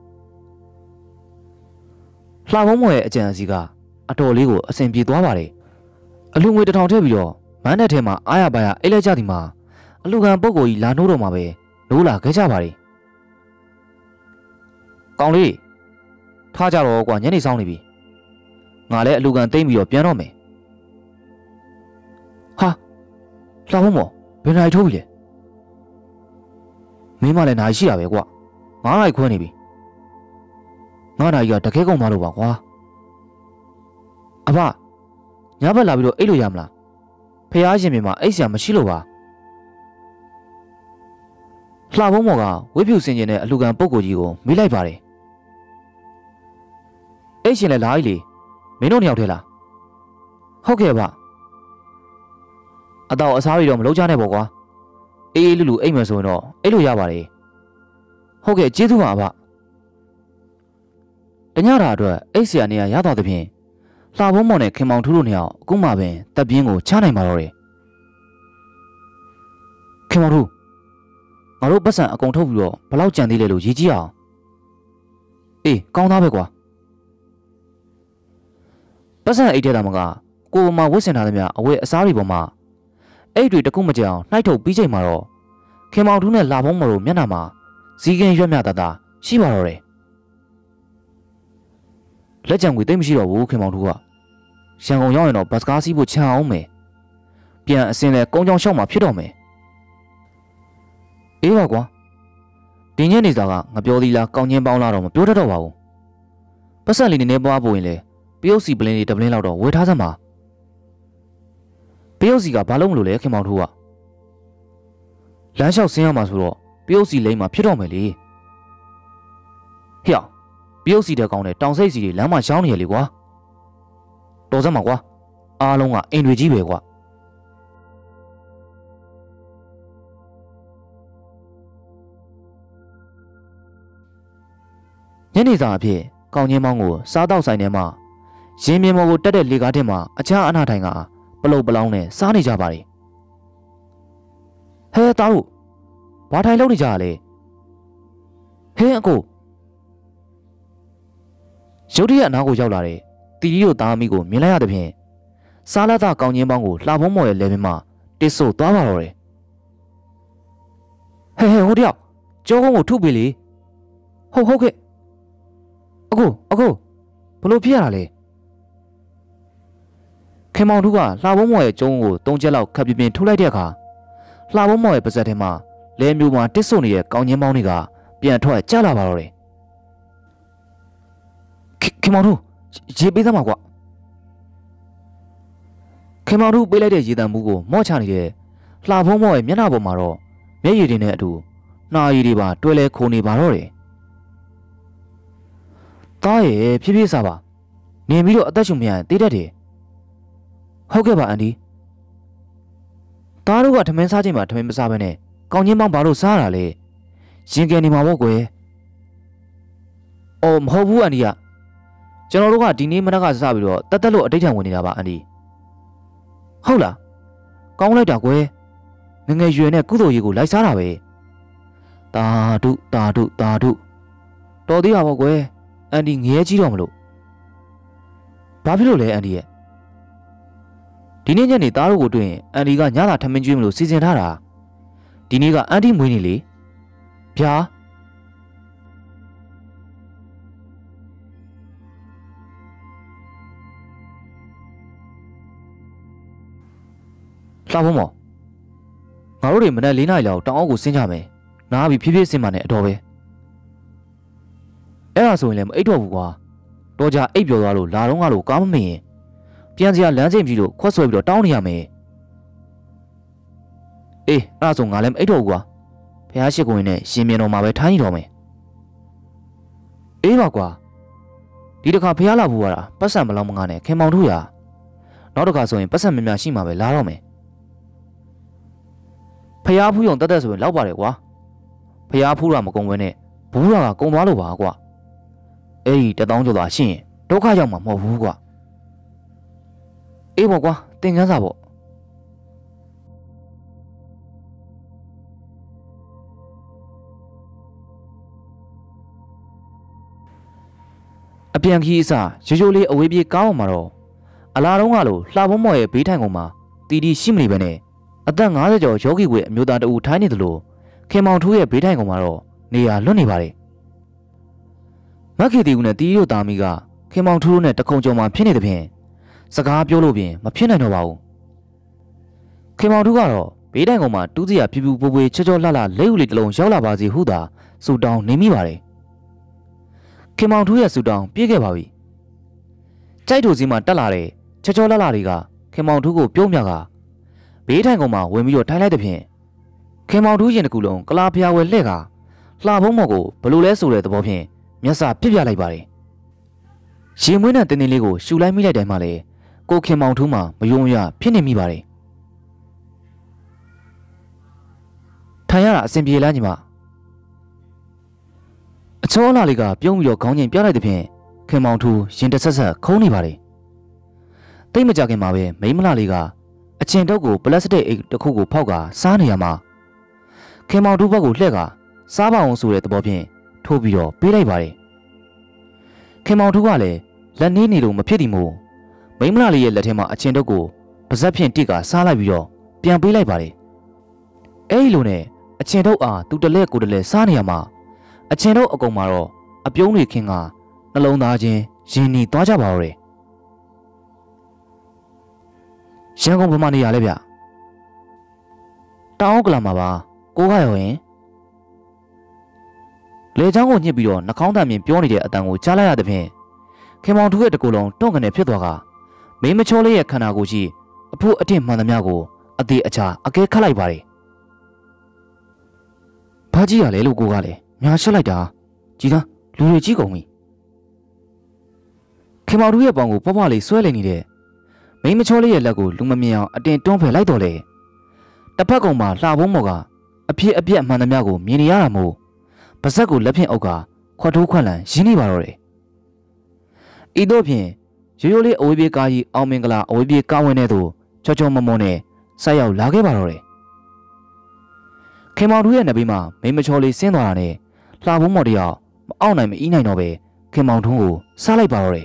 လှဘုံမော်ရဲ့အကြံအစီကအတော်လေးကိုအဆင်ပြေသွားပါတယ်အလူငွေတထောင်ထည့်ပြီးတော့မန်းတဲ့ထဲမှာအားရပါရအိတ်လိုက်ကြသည်မှာအလူခံပုဂ္ဂိုလ်ကြီးလာနှိုးတော့မှာပဲနိုးလာခဲ့ကြပါတယ်ကောင်းလေးထားကြတော့ကွာညနေဆောင်နေပြီငါလည်းအလူခံသိမ့်ပြီးတော့ပြန်တော့မယ်ဟာလှဘုံမော်ဘယ်နိုင်ထိုးပြီလဲမင်းမလည်းနိုင်ရှိတာပဲကွာငါးနိုင်ခွဲနေပြီငါးနိုင်ကတကယ်ကုန်သွားလို့ပါကွာအဖညဘက်လာပြီးတော့အိတ်လို့ရမလားဖះရှင်မြင်မှာအိတ်ဆရာမရှိလို့ပါလှဘုံမော်ကဝိဖြူစင်ကျင်တဲ့အလူခံပုဂ္ဂိုလ်ကြီးကိုမေးလိုက်ပါတယ်အိတ်ရှင်လည်းလာ ਈ လေမင်းတို့နှစ်ယောက်ထဲလားဟုတ်ကဲ့ဗျအတော့အစားပြီးတော့မလုပ်ကြနဲ့ပေါ့ကွာအေးအေးလူလူအိတ်မယ်ဆိုရင်တော့အိတ်လို့ရပါတယ်ဟုတ်ကဲ့ကျေးဇူးပါဗျတညတာအတွက်အိတ်ဆရာနေရာရသွားသဖြင့်လှဘုံမော်နဲ့ခင်မောင်ထူးတို့နှစ်ယောက်အခုမှပင်တပ်ပြင်းကိုချနိုင်ပါတော့တယ်ခင်မောင်ထူးငါတို့ပတ်စံအကုန်ထုတ်ပြီးတော့ဘလောက်ကြံသေးလဲလို့ရေးကြည့်အောင်အေးကောင်းသားပဲကွာပတ်စံအိတ်ထဲတာမကကိုယ်ပေါ်မှာဝတ်ဆင်ထားသမျှအဝတ်အစားတွေပေါ်မှာအိတ်တွေတခုမကြောင်နှိုက်ထုတ်ပြီးချိန်မှာတော့ခင်မောင်ထူးနဲ့လှဘုံမော်တို့မျက်နှာမှာဇီးကင်းရွက်မြတာတာရှိပါတော့တယ်လက်ကြံငွေသိမ့်မရှိတော့ဘူးခင်မောင်ထူးကရန်ကုန်ရောက်ရင်တော့ဘတ်စကားစီးဖို့ချန်အောင်မယ်ပြန်အစင်းလဲကုန်းချောင်းရှောက်မှာဖြစ်တော့မယ်အေးပါကွာဒီညနေစာကငါပြောသီးလားကောင်းချင်းပေါင်းလားတော့မပြောတတ်တော့ပါဘူးပတ်စံလေးနည်းနည်းပွားပို့ရင်လေပယုတ်စီပလင်းလေးတပလင်းလောက်တော့ဝယ်ထားစမ်းပါပယုတ်စီကဘာလို့မလို့လဲခင်မောင်ထူးကလမ်းလျှောက်ဆင်းရမှာဆိုတော့ပြုတ်စီလိမ့်မှာဖြစ်တော့မယ်လေဟေ့ပြုတ်စီတဲ့ကောင်နဲ့တောင်စိတ်စီတွေလမ်းမှာရှောင်းနေရလေကွာတော်စမ်းပါကွာအားလုံးကအိမ်တွေကြီးပဲကွာညနေစာအဖြစ်ကောင်းချင်းမောင်းကိုစားတော့ဆိုင်ထဲမှာရင်မြင်မော်ကိုတက်တဲ့လေကားတင်မှာအခြားအနာထိုင်ကပလုတ်ပလောင်းနဲ့စားနေကြပါတယ်ဟဲသားတို့ဘာထိုင်လုပ်နေကြရလဲဟဲအကိုရုတ်တရက်အနားကိုရောက်လာတဲ့တီတီတို့သားအမိကိုမြင်လိုက်ရတဲ့ဖြင့်စားလက်သားကောင်းချင်းမောင်းကိုလှဖုံးမော်ရဲ့လဲပင်မှာတစ်ဆို့သွားပါတော့တယ်ဟဲဟဲဟိုတယောက်ကြောကုန်းကိုထုပေးလေဟုတ်ဟုတ်ကဲ့အကိုအကိုဘလို့ဖြစ်ရတာလဲခင်မောင်တို့ကလှဖုံးမော်ရဲ့ကျုံးကိုသုံးချက်လောက်ခပ်ပြပြင်းထုလိုက်တဲ့အခါလှဖုံးမော်ရဲ့ပါဇက်ထဲမှာလဲမျိုးမှာတစ်ဆို့နေတဲ့ကောင်းချင်းမောင်းတွေကပြန်ထွက်ကျလာပါတော့တယ်ခင်မောင်တို့ရေပေးသမှာကွာခင်မောင်တို့ပေးလိုက်တဲ့ရေတံမှုကိုမော့ချနေတဲ့လှဖုံးမော်ရဲ့မျက်နှာပေါ်မှာတော့မျက်ရည်တွေနဲ့အတူနှာရည်တွေပါတွဲလဲခုန်နေပါတော့တယ်သားရဲ့ဖြည်းဖြည်းစားပါနေပြီးတော့အသက်ရှူမရရင်တေးတတ်တယ်ဟုတ်ကဲ့ပါအန်ဒီသားတို့ကထမင်းစားချိန်မှာထမင်းမစားဘဲနဲ့ကောင်းချင်းမောင်းဘာလို့စားရတာလဲရင်ကယ်နေမှာပေါ့ကွယ်အော်မဟုတ်ဘူးအန်ဒီကကျွန်တော်တို့ကဒီနေ့မနက်ကစပြီးတော့တက်တက်လို့အတိတ်ထံဝင်နေတာပါအန်ဒီဟုတ်လားကောင်းလိုက်တာကွယ်ငငယ်ရွယ်နဲ့ကုသိုလ်ကြီးကိုလိုက်စားတာပဲတာဒုတာဒုတာဒုတော်သေးပါပေါ့ကွယ်အန်ဒီငရဲကြီးတော့မလို့ဘာဖြစ်လို့လဲအန်ဒီရဲ့ဒီနေ့ညနေသားတို့ကိုတွေ့ရင်အန်ဒီကညသာထမင်းကျွေးမလို့စီစဉ်ထားတာဒီနေ့ကအန်ဒီမွေးနေလေဗျာလှဖုံးမော်ငါတို့တွေမနက်လေးနာရီလောက်တောင်အောက်ကိုဆင်းကြမယ်နားပြီးဖြည်းဖြည်းဆင်းမှနဲ့အတော်ပဲအဲ့ဒါဆိုရင်လည်းမအိတ်တော့ဘူးကွာတော့ကြအိတ်ပြော်သွားလို့လာတော့ငါလို့ကားမမင်ရင်ပြန်စရာလမ်းချိန်ပြီးလို့ခွက်ဆွဲပြီးတော့တောင်းနေရမယ်အေးအဲ့ဒါဆိုငါလည်းမအိတ်တော့ဘူးကွာဖះရှိကိုင်းနဲ့ရှင်မြင်တော်မှာပဲထိုင်းနေတော့မယ်အေးပါကွာဒီတစ်ခါဖះလာဘူးရတာပတ်စံမလောင်းမငါနဲ့ခင်မောင်တို့ရနောက်တစ်ခါဆိုရင်ပတ်စံများများရှိမှာပဲလာတော့မယ်ဖះဖူးရုံတက်တက်ဆိုရင်လောက်ပါတယ်ကွာဖះဖူးတာမကုံဝဲနဲ့ဘူးတာကကုံသွားလို့ပါကွာအဲ့ဒီတသောင်းကျော်သာရှင်းရင်ဒုက္ခရောက်မှာမဟုတ်ဘူးကွာအေးပေါ့ကွာသင်ခန်းစာပေါ့အပြန်ခီးအစရိုးရိုးလေးအဝေးပြေးကားပေါ်မှာတော့အလားတုန်းကလိုလှဖုံးမော်ရဲ့ဘေးထိုင်ကုန်မှာတီတီရှိမနေပဲနဲ့အသက်ငါးဆယ်ကျော်ယောဂီဝေအမျိုးသားတဦးထိုင်းနေသလိုခင်မောင်ထူးရဲ့ဘေးထိုင်ကုန်မှာတော့နေရာလွတ်နေပါတယ်မက်ခေတီဦးနဲ့တီတီတို့သားမိကခင်မောင်ထူးတို့နဲ့တခုံကြုံမှာဖြစ်နေတဲ့ဖြင့်စကားပြောလို့ပြင်မဖြစ်နိုင်တော့ပါဘူးခင်မောင်ထူးကတော့ဘေးတိုင်ကောင်မှာတူးစရာဖြူဖြူပွေးပွေးချောချောလှလှလက်ဥလေးတစ်လုံးရောက်လာပါစီဟုသာစူတောင်းနေမိပါတယ်ခင်မောင်ထူးရဲ့စူတောင်းပြည့်ခဲ့ပါပြီကြိုက်တူစီမှာတက်လာတဲ့ချောချောလှလှတွေကခင်မောင်ထူးကိုပြုံးမြကဘေးတိုင်ကောင်မှာဝင်ပြီးတော့ထိုင်လိုက်တဲ့ဖြင့်ခင်မောင်ထူးရင်တကူလုံးကလာဖျားဝဲလှဲ့ကလှဖုံးမော်ကိုဘလို့လဲဆိုတဲ့သဘောဖြင့်မျက်စာပြစ်ပြလိုက်ပါတယ်ရင်မွေးနဲ့တင်းတင်းလေးကိုရှူလိုက်မိလိုက်တိုင်းမှာလေကိုခင်မောင်ထူးမှာမယုံရဖြစ်နေမိပါတယ်ထိုင်ရတာအဆင်ပြေလားညီမအချောလာလေးကပြုံးပြီးတော့ခေါင်းငင်ပြလိုက်တဲ့ဖြင့်ခင်မောင်ထူးရင်တဆက်ဆက်ခုံးနေပါတယ်တိတ်မကြခင်မှာပဲမိမလာလေးကအချင်တုပ်ကိုပလတ်စတစ်အိတ်တစ်ခုကိုဖောက်ကစားနေရမှာခင်မောင်ထူးဘက်ကိုလှည့်ကစားပါအောင်ဆိုတဲ့သဘောဖြင့်ထိုးပြီးတော့ပေးလိုက်ပါတယ်ခင်မောင်ထူးကလည်းလက်နေနေလို့မဖြစ်သည်မို့မိမလာလေးရဲ့လက်ထဲမှာအချင်တုပ်ကိုပါဇက်ဖြင့်တိကစားလိုက်ပြီးတော့ပြန်ပေးလိုက်ပါတယ်အဲ့ဒီလိုနဲ့အချင်တုပ်အားသူတလဲကိုတလဲစားနေရမှာအချင်တုပ်အကုန်မှာတော့အပြုံးတွေခင်းကနှလုံးသားချင်းရင်နီသွားကြပါတော့တယ်ရန်ကုန်ဗမာနေရလဲဗျတောင်းကလာမှာပါကိုကရောရင်လေချောင်းကိုညှစ်ပြီးတော့နှာခေါင်းတံမြင်ပြောနေတဲ့အတန်ကိုကြားလိုက်ရတဲ့ဖြင့်ခင်မောင်ထူးရဲ့တကူလုံးတွန့်ကနေဖြစ်သွားကမင်းမချောလေးရဲ့ခန္ဓာကိုယ်ရှိအဖို့အထင်မှန်သမျှကိုအသေးအချာအကဲခတ်လိုက်ပါတယ်ဖဘာကြီးရလဲလို့ကိုကလည်းညာရှက်လိုက်တာကြည်သားလူတွေကြီးကုန်ပြီခင်မောင်တို့ရဲ့ပေါင်ကိုပွားပွားလေးဆွဲလည်နေတဲ့မိမချောလေးရဲ့လက်ကိုလူမမြင်အောင်အတင်းတွန်းဖယ်လိုက်တော့လေတစ်ဖက်ကောင်မှာလှဘုံမော်ကအဖြစ်အပျက်မှန်သမျှကိုမြင်နေရတာမို့ပါဇက်ကိုလက်ဖြင့်အုပ်ကခွတ်ထိုးခွက်လန်ရင်းနေပါတော့တယ်ဤသို့ဖြင့်ရိုးရိုးလေးအဝေးပြေးကားကြီးအောင်မင်္ဂလာအဝေးပြေးကားဝင်တဲ့သူချောချောမမောနဲ့ဆိုက်ရောက်လာခဲ့ပါတော့တယ်ခင်မောင်တို့ရဲ့နဘေးမှာမိမချောလေးဆင်းသွားတာနဲ့လှဘုံမော်တယောက်မအောင်နိုင်မအီးနိုင်တော့ပဲခင်မောင်ထုံးကိုစားလိုက်ပါတော့တယ်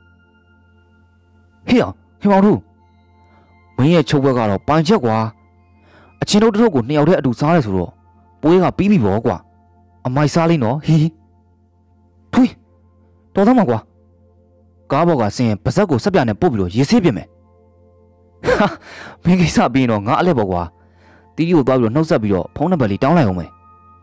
ဟေ့ခင်မောင်တို့မင်းရဲ့ချုပ်ဘက်ကတော့ပိုင်ချက်ကွာအချင်းတို့တို့ကိုနှစ်ယောက်တည်းအတူစားရဲဆိုတော့ပွဲကပြီးပြီပေါ့ကွာအမိုက်စားလေးနော်ဟီးထွေးတော်သားမကွာကားဘော်ကဆင်းရင်ပါဇက်ကိုဆက်ပြနဲ့ပုတ်ပြီးတော့ရေဆေးပြင်မယ်ဟာမင်းကိစ္စပြီးရင်တော့ငါအလဲပေါ့ကွာတီးတီကိုသွားပြီးတော့နှုတ်ဆက်ပြီးတော့ဖုန်းနံပါတ်လေးတောင်းလိုက်အောင်မယ်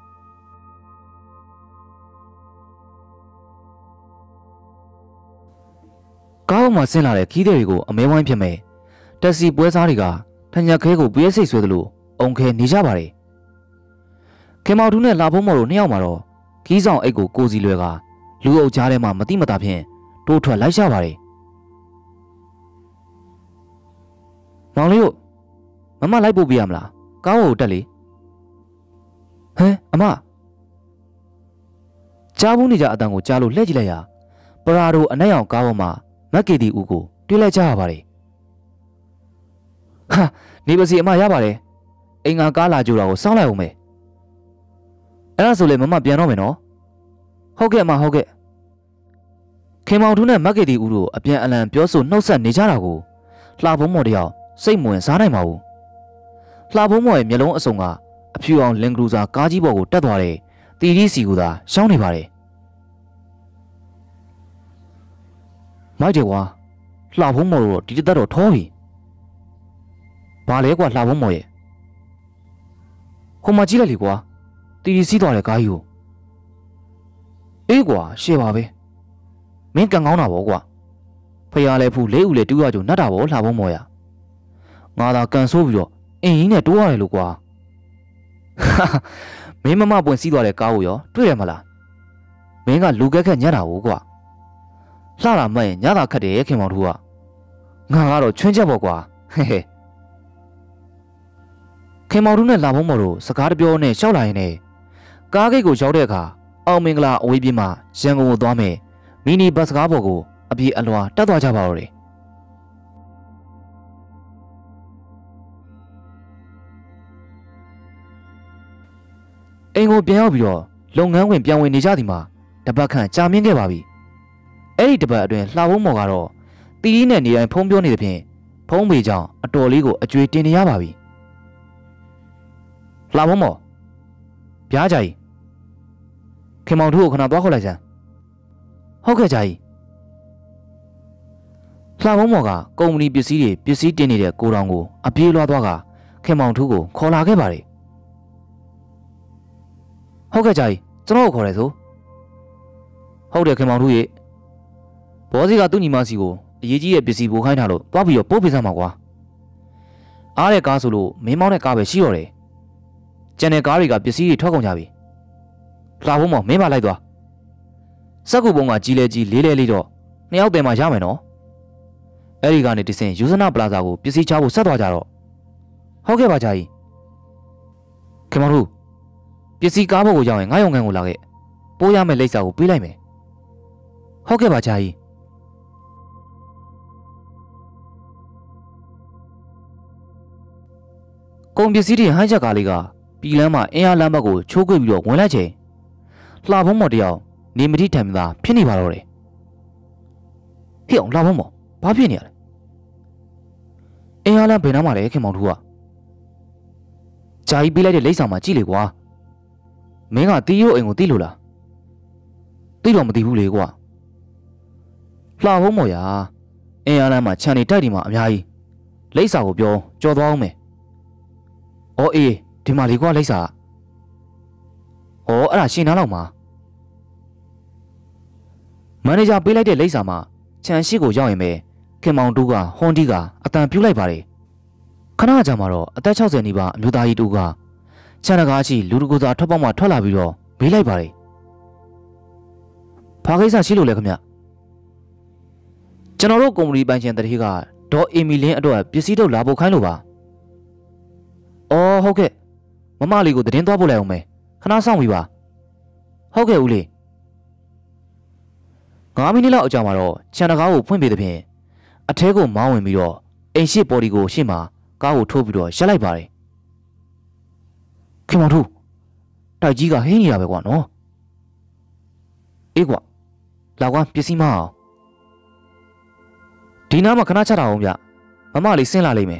ကားပေါ်မှာဆင်းလာတဲ့ခီးတဲ့တွေကိုအမဲဝိုင်းဖြစ်မဲ့တက်စီပွဲစားတွေကထညက်ခဲကိုပြည့်စိတ်ဆွဲသလိုအုံခဲနေကြပါတယ်ခင်မောင်ထူးနဲ့လာဖုံးမော်တို့နှစ်ယောက်မှာတော့ခီးဆောင်အိတ်ကိုကိုစီလွယ်ကလူအုပ်ကြားထဲမှာမတိမတာဖြင့်တိုးထွက်လိုက်ကြပါတယ်မောင်လေးတို့မမလိုက်ပို့ပြရမလားကားပေါ်တက်လေဟမ်အမကြားဘူးနေကြအတန်ကိုကြားလို့လှည့်ကြည့်လိုက်ရပရာဒိုအနက်ရောင်ကားပေါ်မှာမက်ကီတီဦးကိုတွေ့လိုက်ကြရပါတယ်ဟာနေပါစီအမရပါတယ်အိမ်ငါကားလာကြတာကိုစောင့်လိုက်အောင်မယ်အဲ့ဒါဆိုလေမမပြန်တော့မယ်နော်ဟုတ်ကဲ့အမဟုတ်ကဲ့ခင်မောင်ထူးနဲ့မက်ကီတီဦးတို့အပြန်အလှန်ပြောဆိုနှုတ်ဆက်နေကြတာကိုလှဘုံမော်တယောက်စိတ်မဝင်စားနိုင်ပါဘူးလှဘုံမော်ရဲ့မျက်လုံးအစုံကအဖြူအောင်လင်ကလူစာကားကြီးပေါ်ကိုတက်သွားတဲ့တီရီစီကူသာရှောင်းနေပါတယ်မိုက်တယ်ကွာလှဘုံမော်တို့ဒီတက်တော့ထောပြီဘာလဲကွာလှဘုံမော်ရဲ့ဟိုမှာကြည့်လိုက်လေကွာတီရီစီးသွားတဲ့ကားကြီးကိုအေးကွာရှေ့ပါပဲမင်းကန်ကောင်းတာဗောကွာဖျားလဲဖူးလေးဦးလဲတူးရကြုံနှက်တာဗောလှဘုံမော်ရငါသာကန်ဆိုးပြီးတော့အင်းကြီးနဲ့တိုးရတယ်လို့ကွာမင်းမမပွင့်စီးသွားတဲ့ကားကိုရောတွေ့ရမလားမင်းကလူကက်ခက်ညံ့တာကိုကွာလှတာမှတ်ရင်ညတာခတ်တယ်ခင်မောင်တို့ကငါကတော့ချွင်းချက်ပေါ့ကွာဟဲ့ဟဲ့ခင်မောင်တို့နဲ့လာဘုံမော်တို့စကားတပြောနဲ့ရှောက်လာရင်လည်းကားဂိတ်ကိုရောက်တဲ့အခါအောင်မင်္ဂလာအဝေးပြေးမှရန်ကုန်ကိုသွားမယ်မီနီဘတ်စကားပေါ်ကိုအပြေအလွှာတက်သွားကြပါတော့တယ်အိမ်ကိုပြန်ရောက်ပြီးတော့လုပ်ငန်းဝင်ပြန်ဝင်နေကြသည်မှာတပတ်ခန့်ကြာမြင့်ခဲ့ပါပြီအဲ့ဒီတပတ်အတွင်းလှဘုံမော်ကတော့တီးရီးနဲ့နေတိုင်းဖုံးပြောနေတဲ့ဖြင့်ဖုံးပေကြောင်အတော်လေးကိုအကျွေးတင်နေရပါပြီလှဘုံမော်ပြားကြကြီးခင်မောင်တို့ကိုခဏသွားခေါ်လိုက်စမ်းဟုတ်ကဲ့ကြကြီးလှဘုံမော်ကကုမ္ပဏီပစ္စည်းတွေပစ္စည်းတင်နေတဲ့ကိုတောင်ကိုအပြေးလွှားသွားကခင်မောင်တို့ကိုခေါ်လာခဲ့ပါတယ်ဟုတ်ကဲ့ကြကြီးကျွန်တော်ကိုခေါ်တယ်ဆိုဟုတ်တယ်ခင်မောင်တို့ရေဘောစီကသူ့ညီမစီကိုအရေးကြီးတဲ့ပစ္စည်းပို့ခိုင်းထားလို့သွားပြီးတော့ပို့ပေးစမ်းပါကွာအားတဲ့ကားဆိုလို့မင်းမောင်းတဲ့ကားပဲရှိတော့တယ်ကျန်တဲ့ကားတွေကပစ္စည်းတွေထွက်ကုန်ကြပြီလှဘုံမော်မင်းမလိုက်သွားစက်ကူပုံကကြီးလဲကြီးလေးလဲလေးတော့နှစ်ယောက်တည်းမှရမယ်နော်အဲ့ဒီကနေတဆင်ယူဇနာပလာဇာကိုပစ္စည်းချဖို့ဆက်သွားကြတော့ဟုတ်ကဲ့ပါကြကြီးခင်မောင်တို့ပစ္စည်းကားဘောကိုရောက်ရင်ငါရုံကန်ကိုလာခဲ့ပိုးရမယ့်လိပ်စာကိုပေးလိုက်မယ်ဟုတ်ကဲ့ပါကြကြီးကုန်ပစ္စည်းတွေဟိုင်းချက်ကားလေးကပြည်လမ်းမှာအင်းအားလမ်းဘက်ကိုချိုးကွေ့ပြီးတော့ဝင်လိုက်ချိန်လှဘုံမော်တယောက်နေမတိထံသာဖြစ်နေပါတော့တယ်ဟေ့အောင်လှဘုံမော်ဘာဖြစ်နေရလဲအင်းအားလမ်းဘယ်နားမှာလဲခင်မောင်တို့ကဂျာကြီးပေးလိုက်တဲ့လိပ်စာမှာကြည့်လေကွာမင်းကတီးရိုးအိမ်ကိုတီးလို့လားတီးတော့မတီးဘူးလေကွာလှဘုံမော်ရာအင်းအားလမ်းမှာခြံနေတိုက်ဒီမှာအများကြီးလိပ်စာကိုပြောကြော်သွားအောင်မယ်အော်အေးဒီမှာလေကွာလိပ်စာအော်အဲ့ဒါရှင်နားလောက်မှာမန်နေဂျာပေးလိုက်တဲ့လိပ်စာမှာခြံရှိကိုရောက်ရင်ပဲခင်မောင်တူးကဟွန်ဒီကအတန်ပြူလိုက်ပါတယ်ခဏကြာမှာတော့အသက်၆၀နီးပါးအမျိုးသားကြီးတူကချန်တကားကြီးလူတကူသာထွက်ပေါက်မှထွက်လာပြီးတော့မေးလိုက်ပါတယ်။ဘာကိစ္စရှိလို့လဲခင်ဗျ။ကျွန်တော်တို့ကုမ္ပဏီပိုင်ရှင်တတိကဒေါ်အီမီလင်းအတွက်ပစ္စည်းထုတ်လာဖို့ခိုင်းလို့ပါ။အော်ဟုတ်ကဲ့မမလေးကိုသတင်းသွားပို့လိုက်အောင်မယ်။ခဏစောင့်ပြီးပါ။ဟုတ်ကဲ့ဦးလေး။ငါးမိနစ်လောက်အကြာမှာတော့ချန်တကားကိုဖွင့်ပေးသဖြင့်အထဲကိုမောင်းဝင်ပြီးတော့အိမ်ရှိပေါ်ဒီကိုရှေ့မှာကားကိုထိုးပြီးတော့ရပ်လိုက်ပါတယ်ခင်မောင်ထူးတိုက်ကြီးကဟင်းနေတာပဲကွာနော်အေးကွာလာကွာပစ္စည်းမအောင်ဒီနားမှာခဏချတာအောင်ဗျမမလေးဆင်းလာလိမ့်မယ်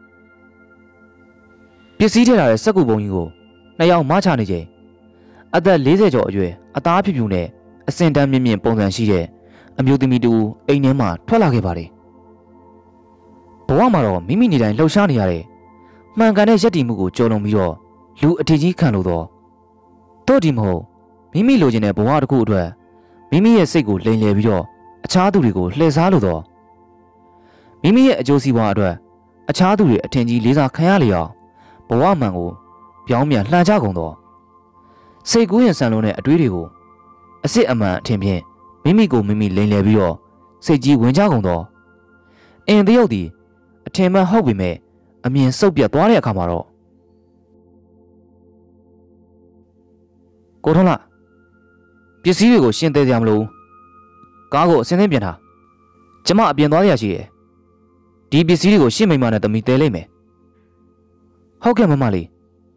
ပစ္စည်းထည့်လာတဲ့စက်ကူပုံကြီးကိုနှစ်ယောက်မချနေချိန်အသက်၄၀ကျော်အရွယ်အသားဖြူဖြူနဲ့အစင်တန်းမြင့်မြင့်ပုံစံရှိတဲ့အမျိုးသမီးတူအိမ်ထဲမှာထွက်လာခဲ့ပါတယ်ဘဝမှာတော့မိမိနေတိုင်းလှုပ်ရှားနေရတဲ့မှန်ကန်တဲ့ရည်တည်မှုကိုကြော်လွန်ပြီးတော့လူအထင်ကြီးခံလို့တော့တော့ဒီမဟုတ်မိမိလိုချင်တဲ့ဘဝတစ်ခုအတွက်မိမိရဲ့စိတ်ကိုလိမ်လည်ပြီးတော့အခြားသူတွေကိုလှည့်စားလို့တော့မိမိရဲ့အကျိုးစီးပွားအတွက်အခြားသူတွေအထင်ကြီးလေးစားခံရလေအောင်ဘဝမှန်ကိုပြောင်းပြန်လှန်ကြကုန်တော့စိတ်ကူးရင်ဆန်လုံးတဲ့အတွေးတွေကိုအစ်စ်အမှန်အထင်ဖြင့်မိမိကိုမိမိလိမ်လည်ပြီးတော့စိတ်ကြီးဝင်ကြကုန်တော့အင်းတရုတ်ဒီအထင်မှန်ဟုတ်ပေမဲ့အမြင်စုပ်ပြတ်သွားတဲ့အခါမှာတော့ကိုထုံးလာပစ္စည်းတွေကိုရှင်းသေးကြမလို့ကားကိုအစင်းစင်းပြန်ထားကျမအပြင်သွားရရှိတယ်ဒီပစ္စည်းတွေကိုရှင်းမိမနဲ့တမီတဲလိုက်မယ်ဟုတ်ကဲ့မမလေး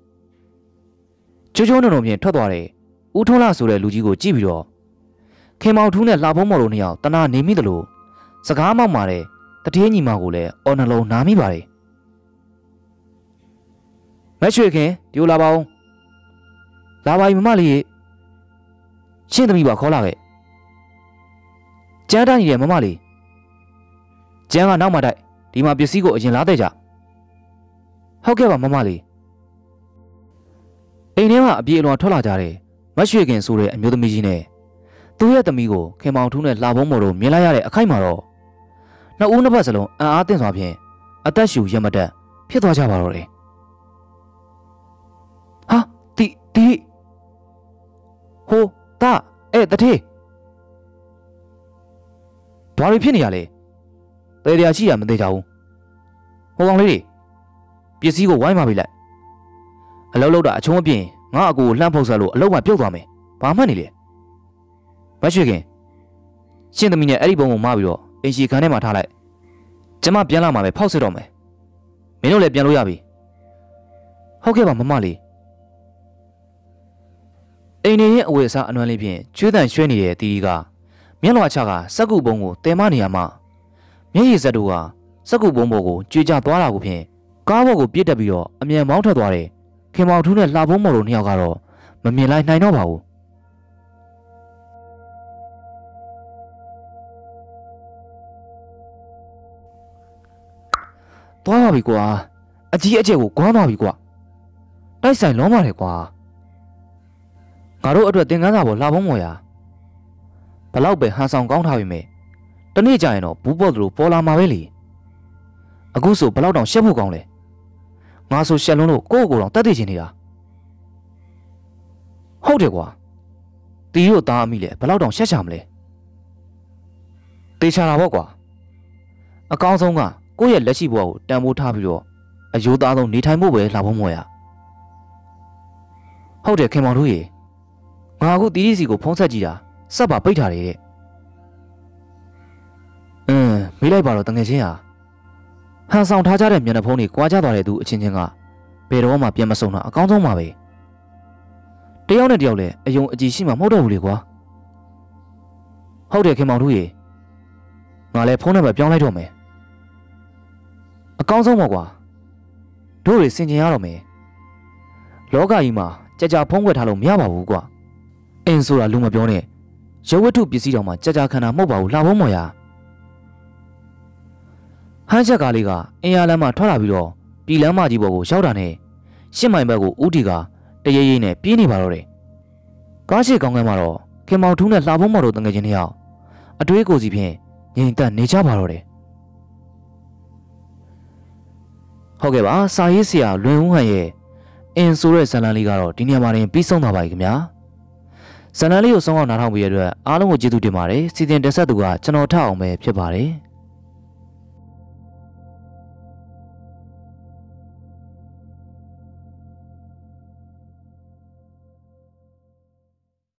ချိုးချိုးနုံနုံပြင်ထွက်သွားတယ်ဦးထုံးလာဆိုတဲ့လူကြီးကိုကြည့်ပြီးတော့ခင်မောင်ထူးနဲ့လှဖုံးမော်တို့နှစ်ယောက်တနာနေမိတယ်လို့စကားမောက်မာတဲ့တထေးညီမကိုလည်းအော်နှလုံးနားမိပါတယ်မရွှေခင်ဒီလိုလာပါဦးလာပါ යි မမလေးရှင်းသမီးပါခေါ်လာခဲ့ကျန်းတိုင်းရဲ့မမလေးကျန်းကနောက်မှတိုက်ဒီမှာပစ္စည်းကိုအရင်လာတဲ့ကြဟုတ်ကဲ့ပါမမလေးအိမ်ထဲမှာအပြေအလွန်ထွက်လာကြတဲ့မရွှေခင်ဆိုတဲ့အမျိုးသမီးကြီးနဲ့သူ့ရဲ့သမီးကိုခင်မောင်ထူးနဲ့လှဖုံးမော်တို့မြင်လိုက်ရတဲ့အခိုက်မှာတော့နှစ်ဦးနှစ်ဖက်စလုံးအံ့အားသင့်စွာဖြင့်အသက်ရှူရမတက်ဖြစ်သွားကြပါတော့တယ်ဟာတီတီဟိုတာအဲ့တထေးဘာတွေဖြစ်နေရလဲတဲတရားရှိရမသေးကြဘူးဟိုကောင်လေးတွေပစ္စည်းကိုဝိုင်းပါပြီလိုက်အလုံးလုံးတာအချုံးအပြင်းငါအကူကိုလှမ်းဖုတ်ဆက်လို့အလုံးကပြုတ်သွားမယ်ဘာမှနေလေမရွှေခင်ရှင်းသမီးနဲ့အဲ့ဒီဘုံကိုမပြီးတော့အင်ရှီခန်းထဲမှာထားလိုက်ကျမပြန်လာမှာပဲဖောက်စစ်တော့မယ်မင်းတို့လည်းပြန်လို့ရပြီဟုတ်ကဲ့ပါမမလေးအိမ်နေရဲ့အဝယ်အစားအနွမ်းလေးဖြင့်ကျွေးတန်ရွှဲနေတဲ့တီတီကမျက်လွှာချကစက်ကူပုံကိုတဲမနေရမှမျက်ရည်စက်တို့ကစက်ကူပုံပေါ်ကိုကျွေးကြသွားတာကိုဖြင့်ကားပေါ်ကိုပြစ်တက်ပြီးတော့အမြန်မောင်းထွက်သွားတယ်ခင်မောင်ထူးနဲ့လှဖုံးမော်တို့နှစ်ယောက်ကတော့မမြင်လိုက်နိုင်တော့ပါဘူးသွားပါပြီကွာအကြီးအကျယ်ကိုကွာသွားပြီကွာတိုက်ဆိုင်လုံးပါတယ်ကွာငါတို့အတွက်သင်ခန်းစာပေါ်လှဖုံးမော်ရာဘလောက်ပဲဟန်ဆောင်ကောင်းထားပြီမဲ့တနေ့ကျရင်တော့ဘူးပေါ်သူတို့ပေါ်လာမှာပဲလေအခုဆိုဘလောက်တောင်ရှက်ဖို့ကောင်းလဲငါဆိုရှက်လုံးလို့ကိုယ့်ကိုယ်တောင်တတ်သိချင်နေတာဟုတ်တယ်ကွာတီတို့သားအမိလဲဘလောက်တောင်ရှက်ချမလဲတေချာတာပေါ့ကွာအကောင်းဆုံးကကိုယ့်ရဲ့လက်ရှိဘဝကိုတန်ဖိုးထားပြီးတော့အယိုးသားဆုံးနေထိုင်ဖို့ပဲလှဖုံးမော်ရဟုတ်တယ်ခင်မောင်တို့ရေငါအခုတီတီစီကိုဖုံးဆက်ကြည့်တာစက်ပါပိတ်ထားတယ်တဲ့အင်းမေးလိုက်ပါတော့တငယ်ချင်းဟာဟန်ဆောင်ထားကြတဲ့မျက်နှာဖုံးတွေကွာကြသွားတဲ့သူအချင်းချင်းကဘယ်တော့မှပြန်မဆုံတာအကောင်းဆုံးပါပဲတယောက်နဲ့တယောက်လည်းအယုံအကြည်ရှိမှမဟုတ်တော့ဘူးလေကွာဟုတ်တယ်ခင်မောင်တို့ရေငါလည်းဖုန်းနံပါတ်ပြောင်းလိုက်တော့မယ်အကောင်းဆုံးပေါ့ကွာတို့တွေစင်ကြင်ရတော့မယ်လောကကြီးမှာကြကြဖုံးကွက်ထားလို့မရပါဘူးကွာအင်းဆိုတာလူမပြောနဲ့ရုပ်ဝတ္ထုပစ္စည်းတောင်မှကြကြခန္ဓာမဟုတ်ပါဘူးလှဖုံးမော်ရဟန်းချက်ကားလေးကအင်အားလမ်းမှာထွက်လာပြီးတော့ပြည်လမ်းမကြီးပေါ်ကိုရောက်တာနဲ့ရှစ်မိုင်ဘက်ကိုဦးတီကတရေရိပ်နဲ့ပြေးနေပါတော့တယ်ကားရှိကောင်းကန်းမှာတော့ခင်မောင်ထူးနဲ့လှဖုံးမော်တို့တငယ်ချင်းတယောက်အတွေးကိုစီဖြင့်ငြိမ်သက်နေကြပါတော့တယ်ဟုတ်ကဲ့ပါစာရေးဆရာလွင်ဦးဟန်ရဲ့အင်းဆိုတဲ့ဇာလန်လေးကတော့ဒီနေရာမှာတင်ပြီးဆုံးသွားပါပြီခင်ဗျာဇာလန်လေးကိုဆုံးအောင်နားထောင်ပေးရတဲ့အတွက်အားလုံးကိုကျေးဇူးတင်ပါတယ်စီစဉ်တက်ဆက်သူကကျွန်တော်ထအောင်ပဲဖြစ်ပါတယ်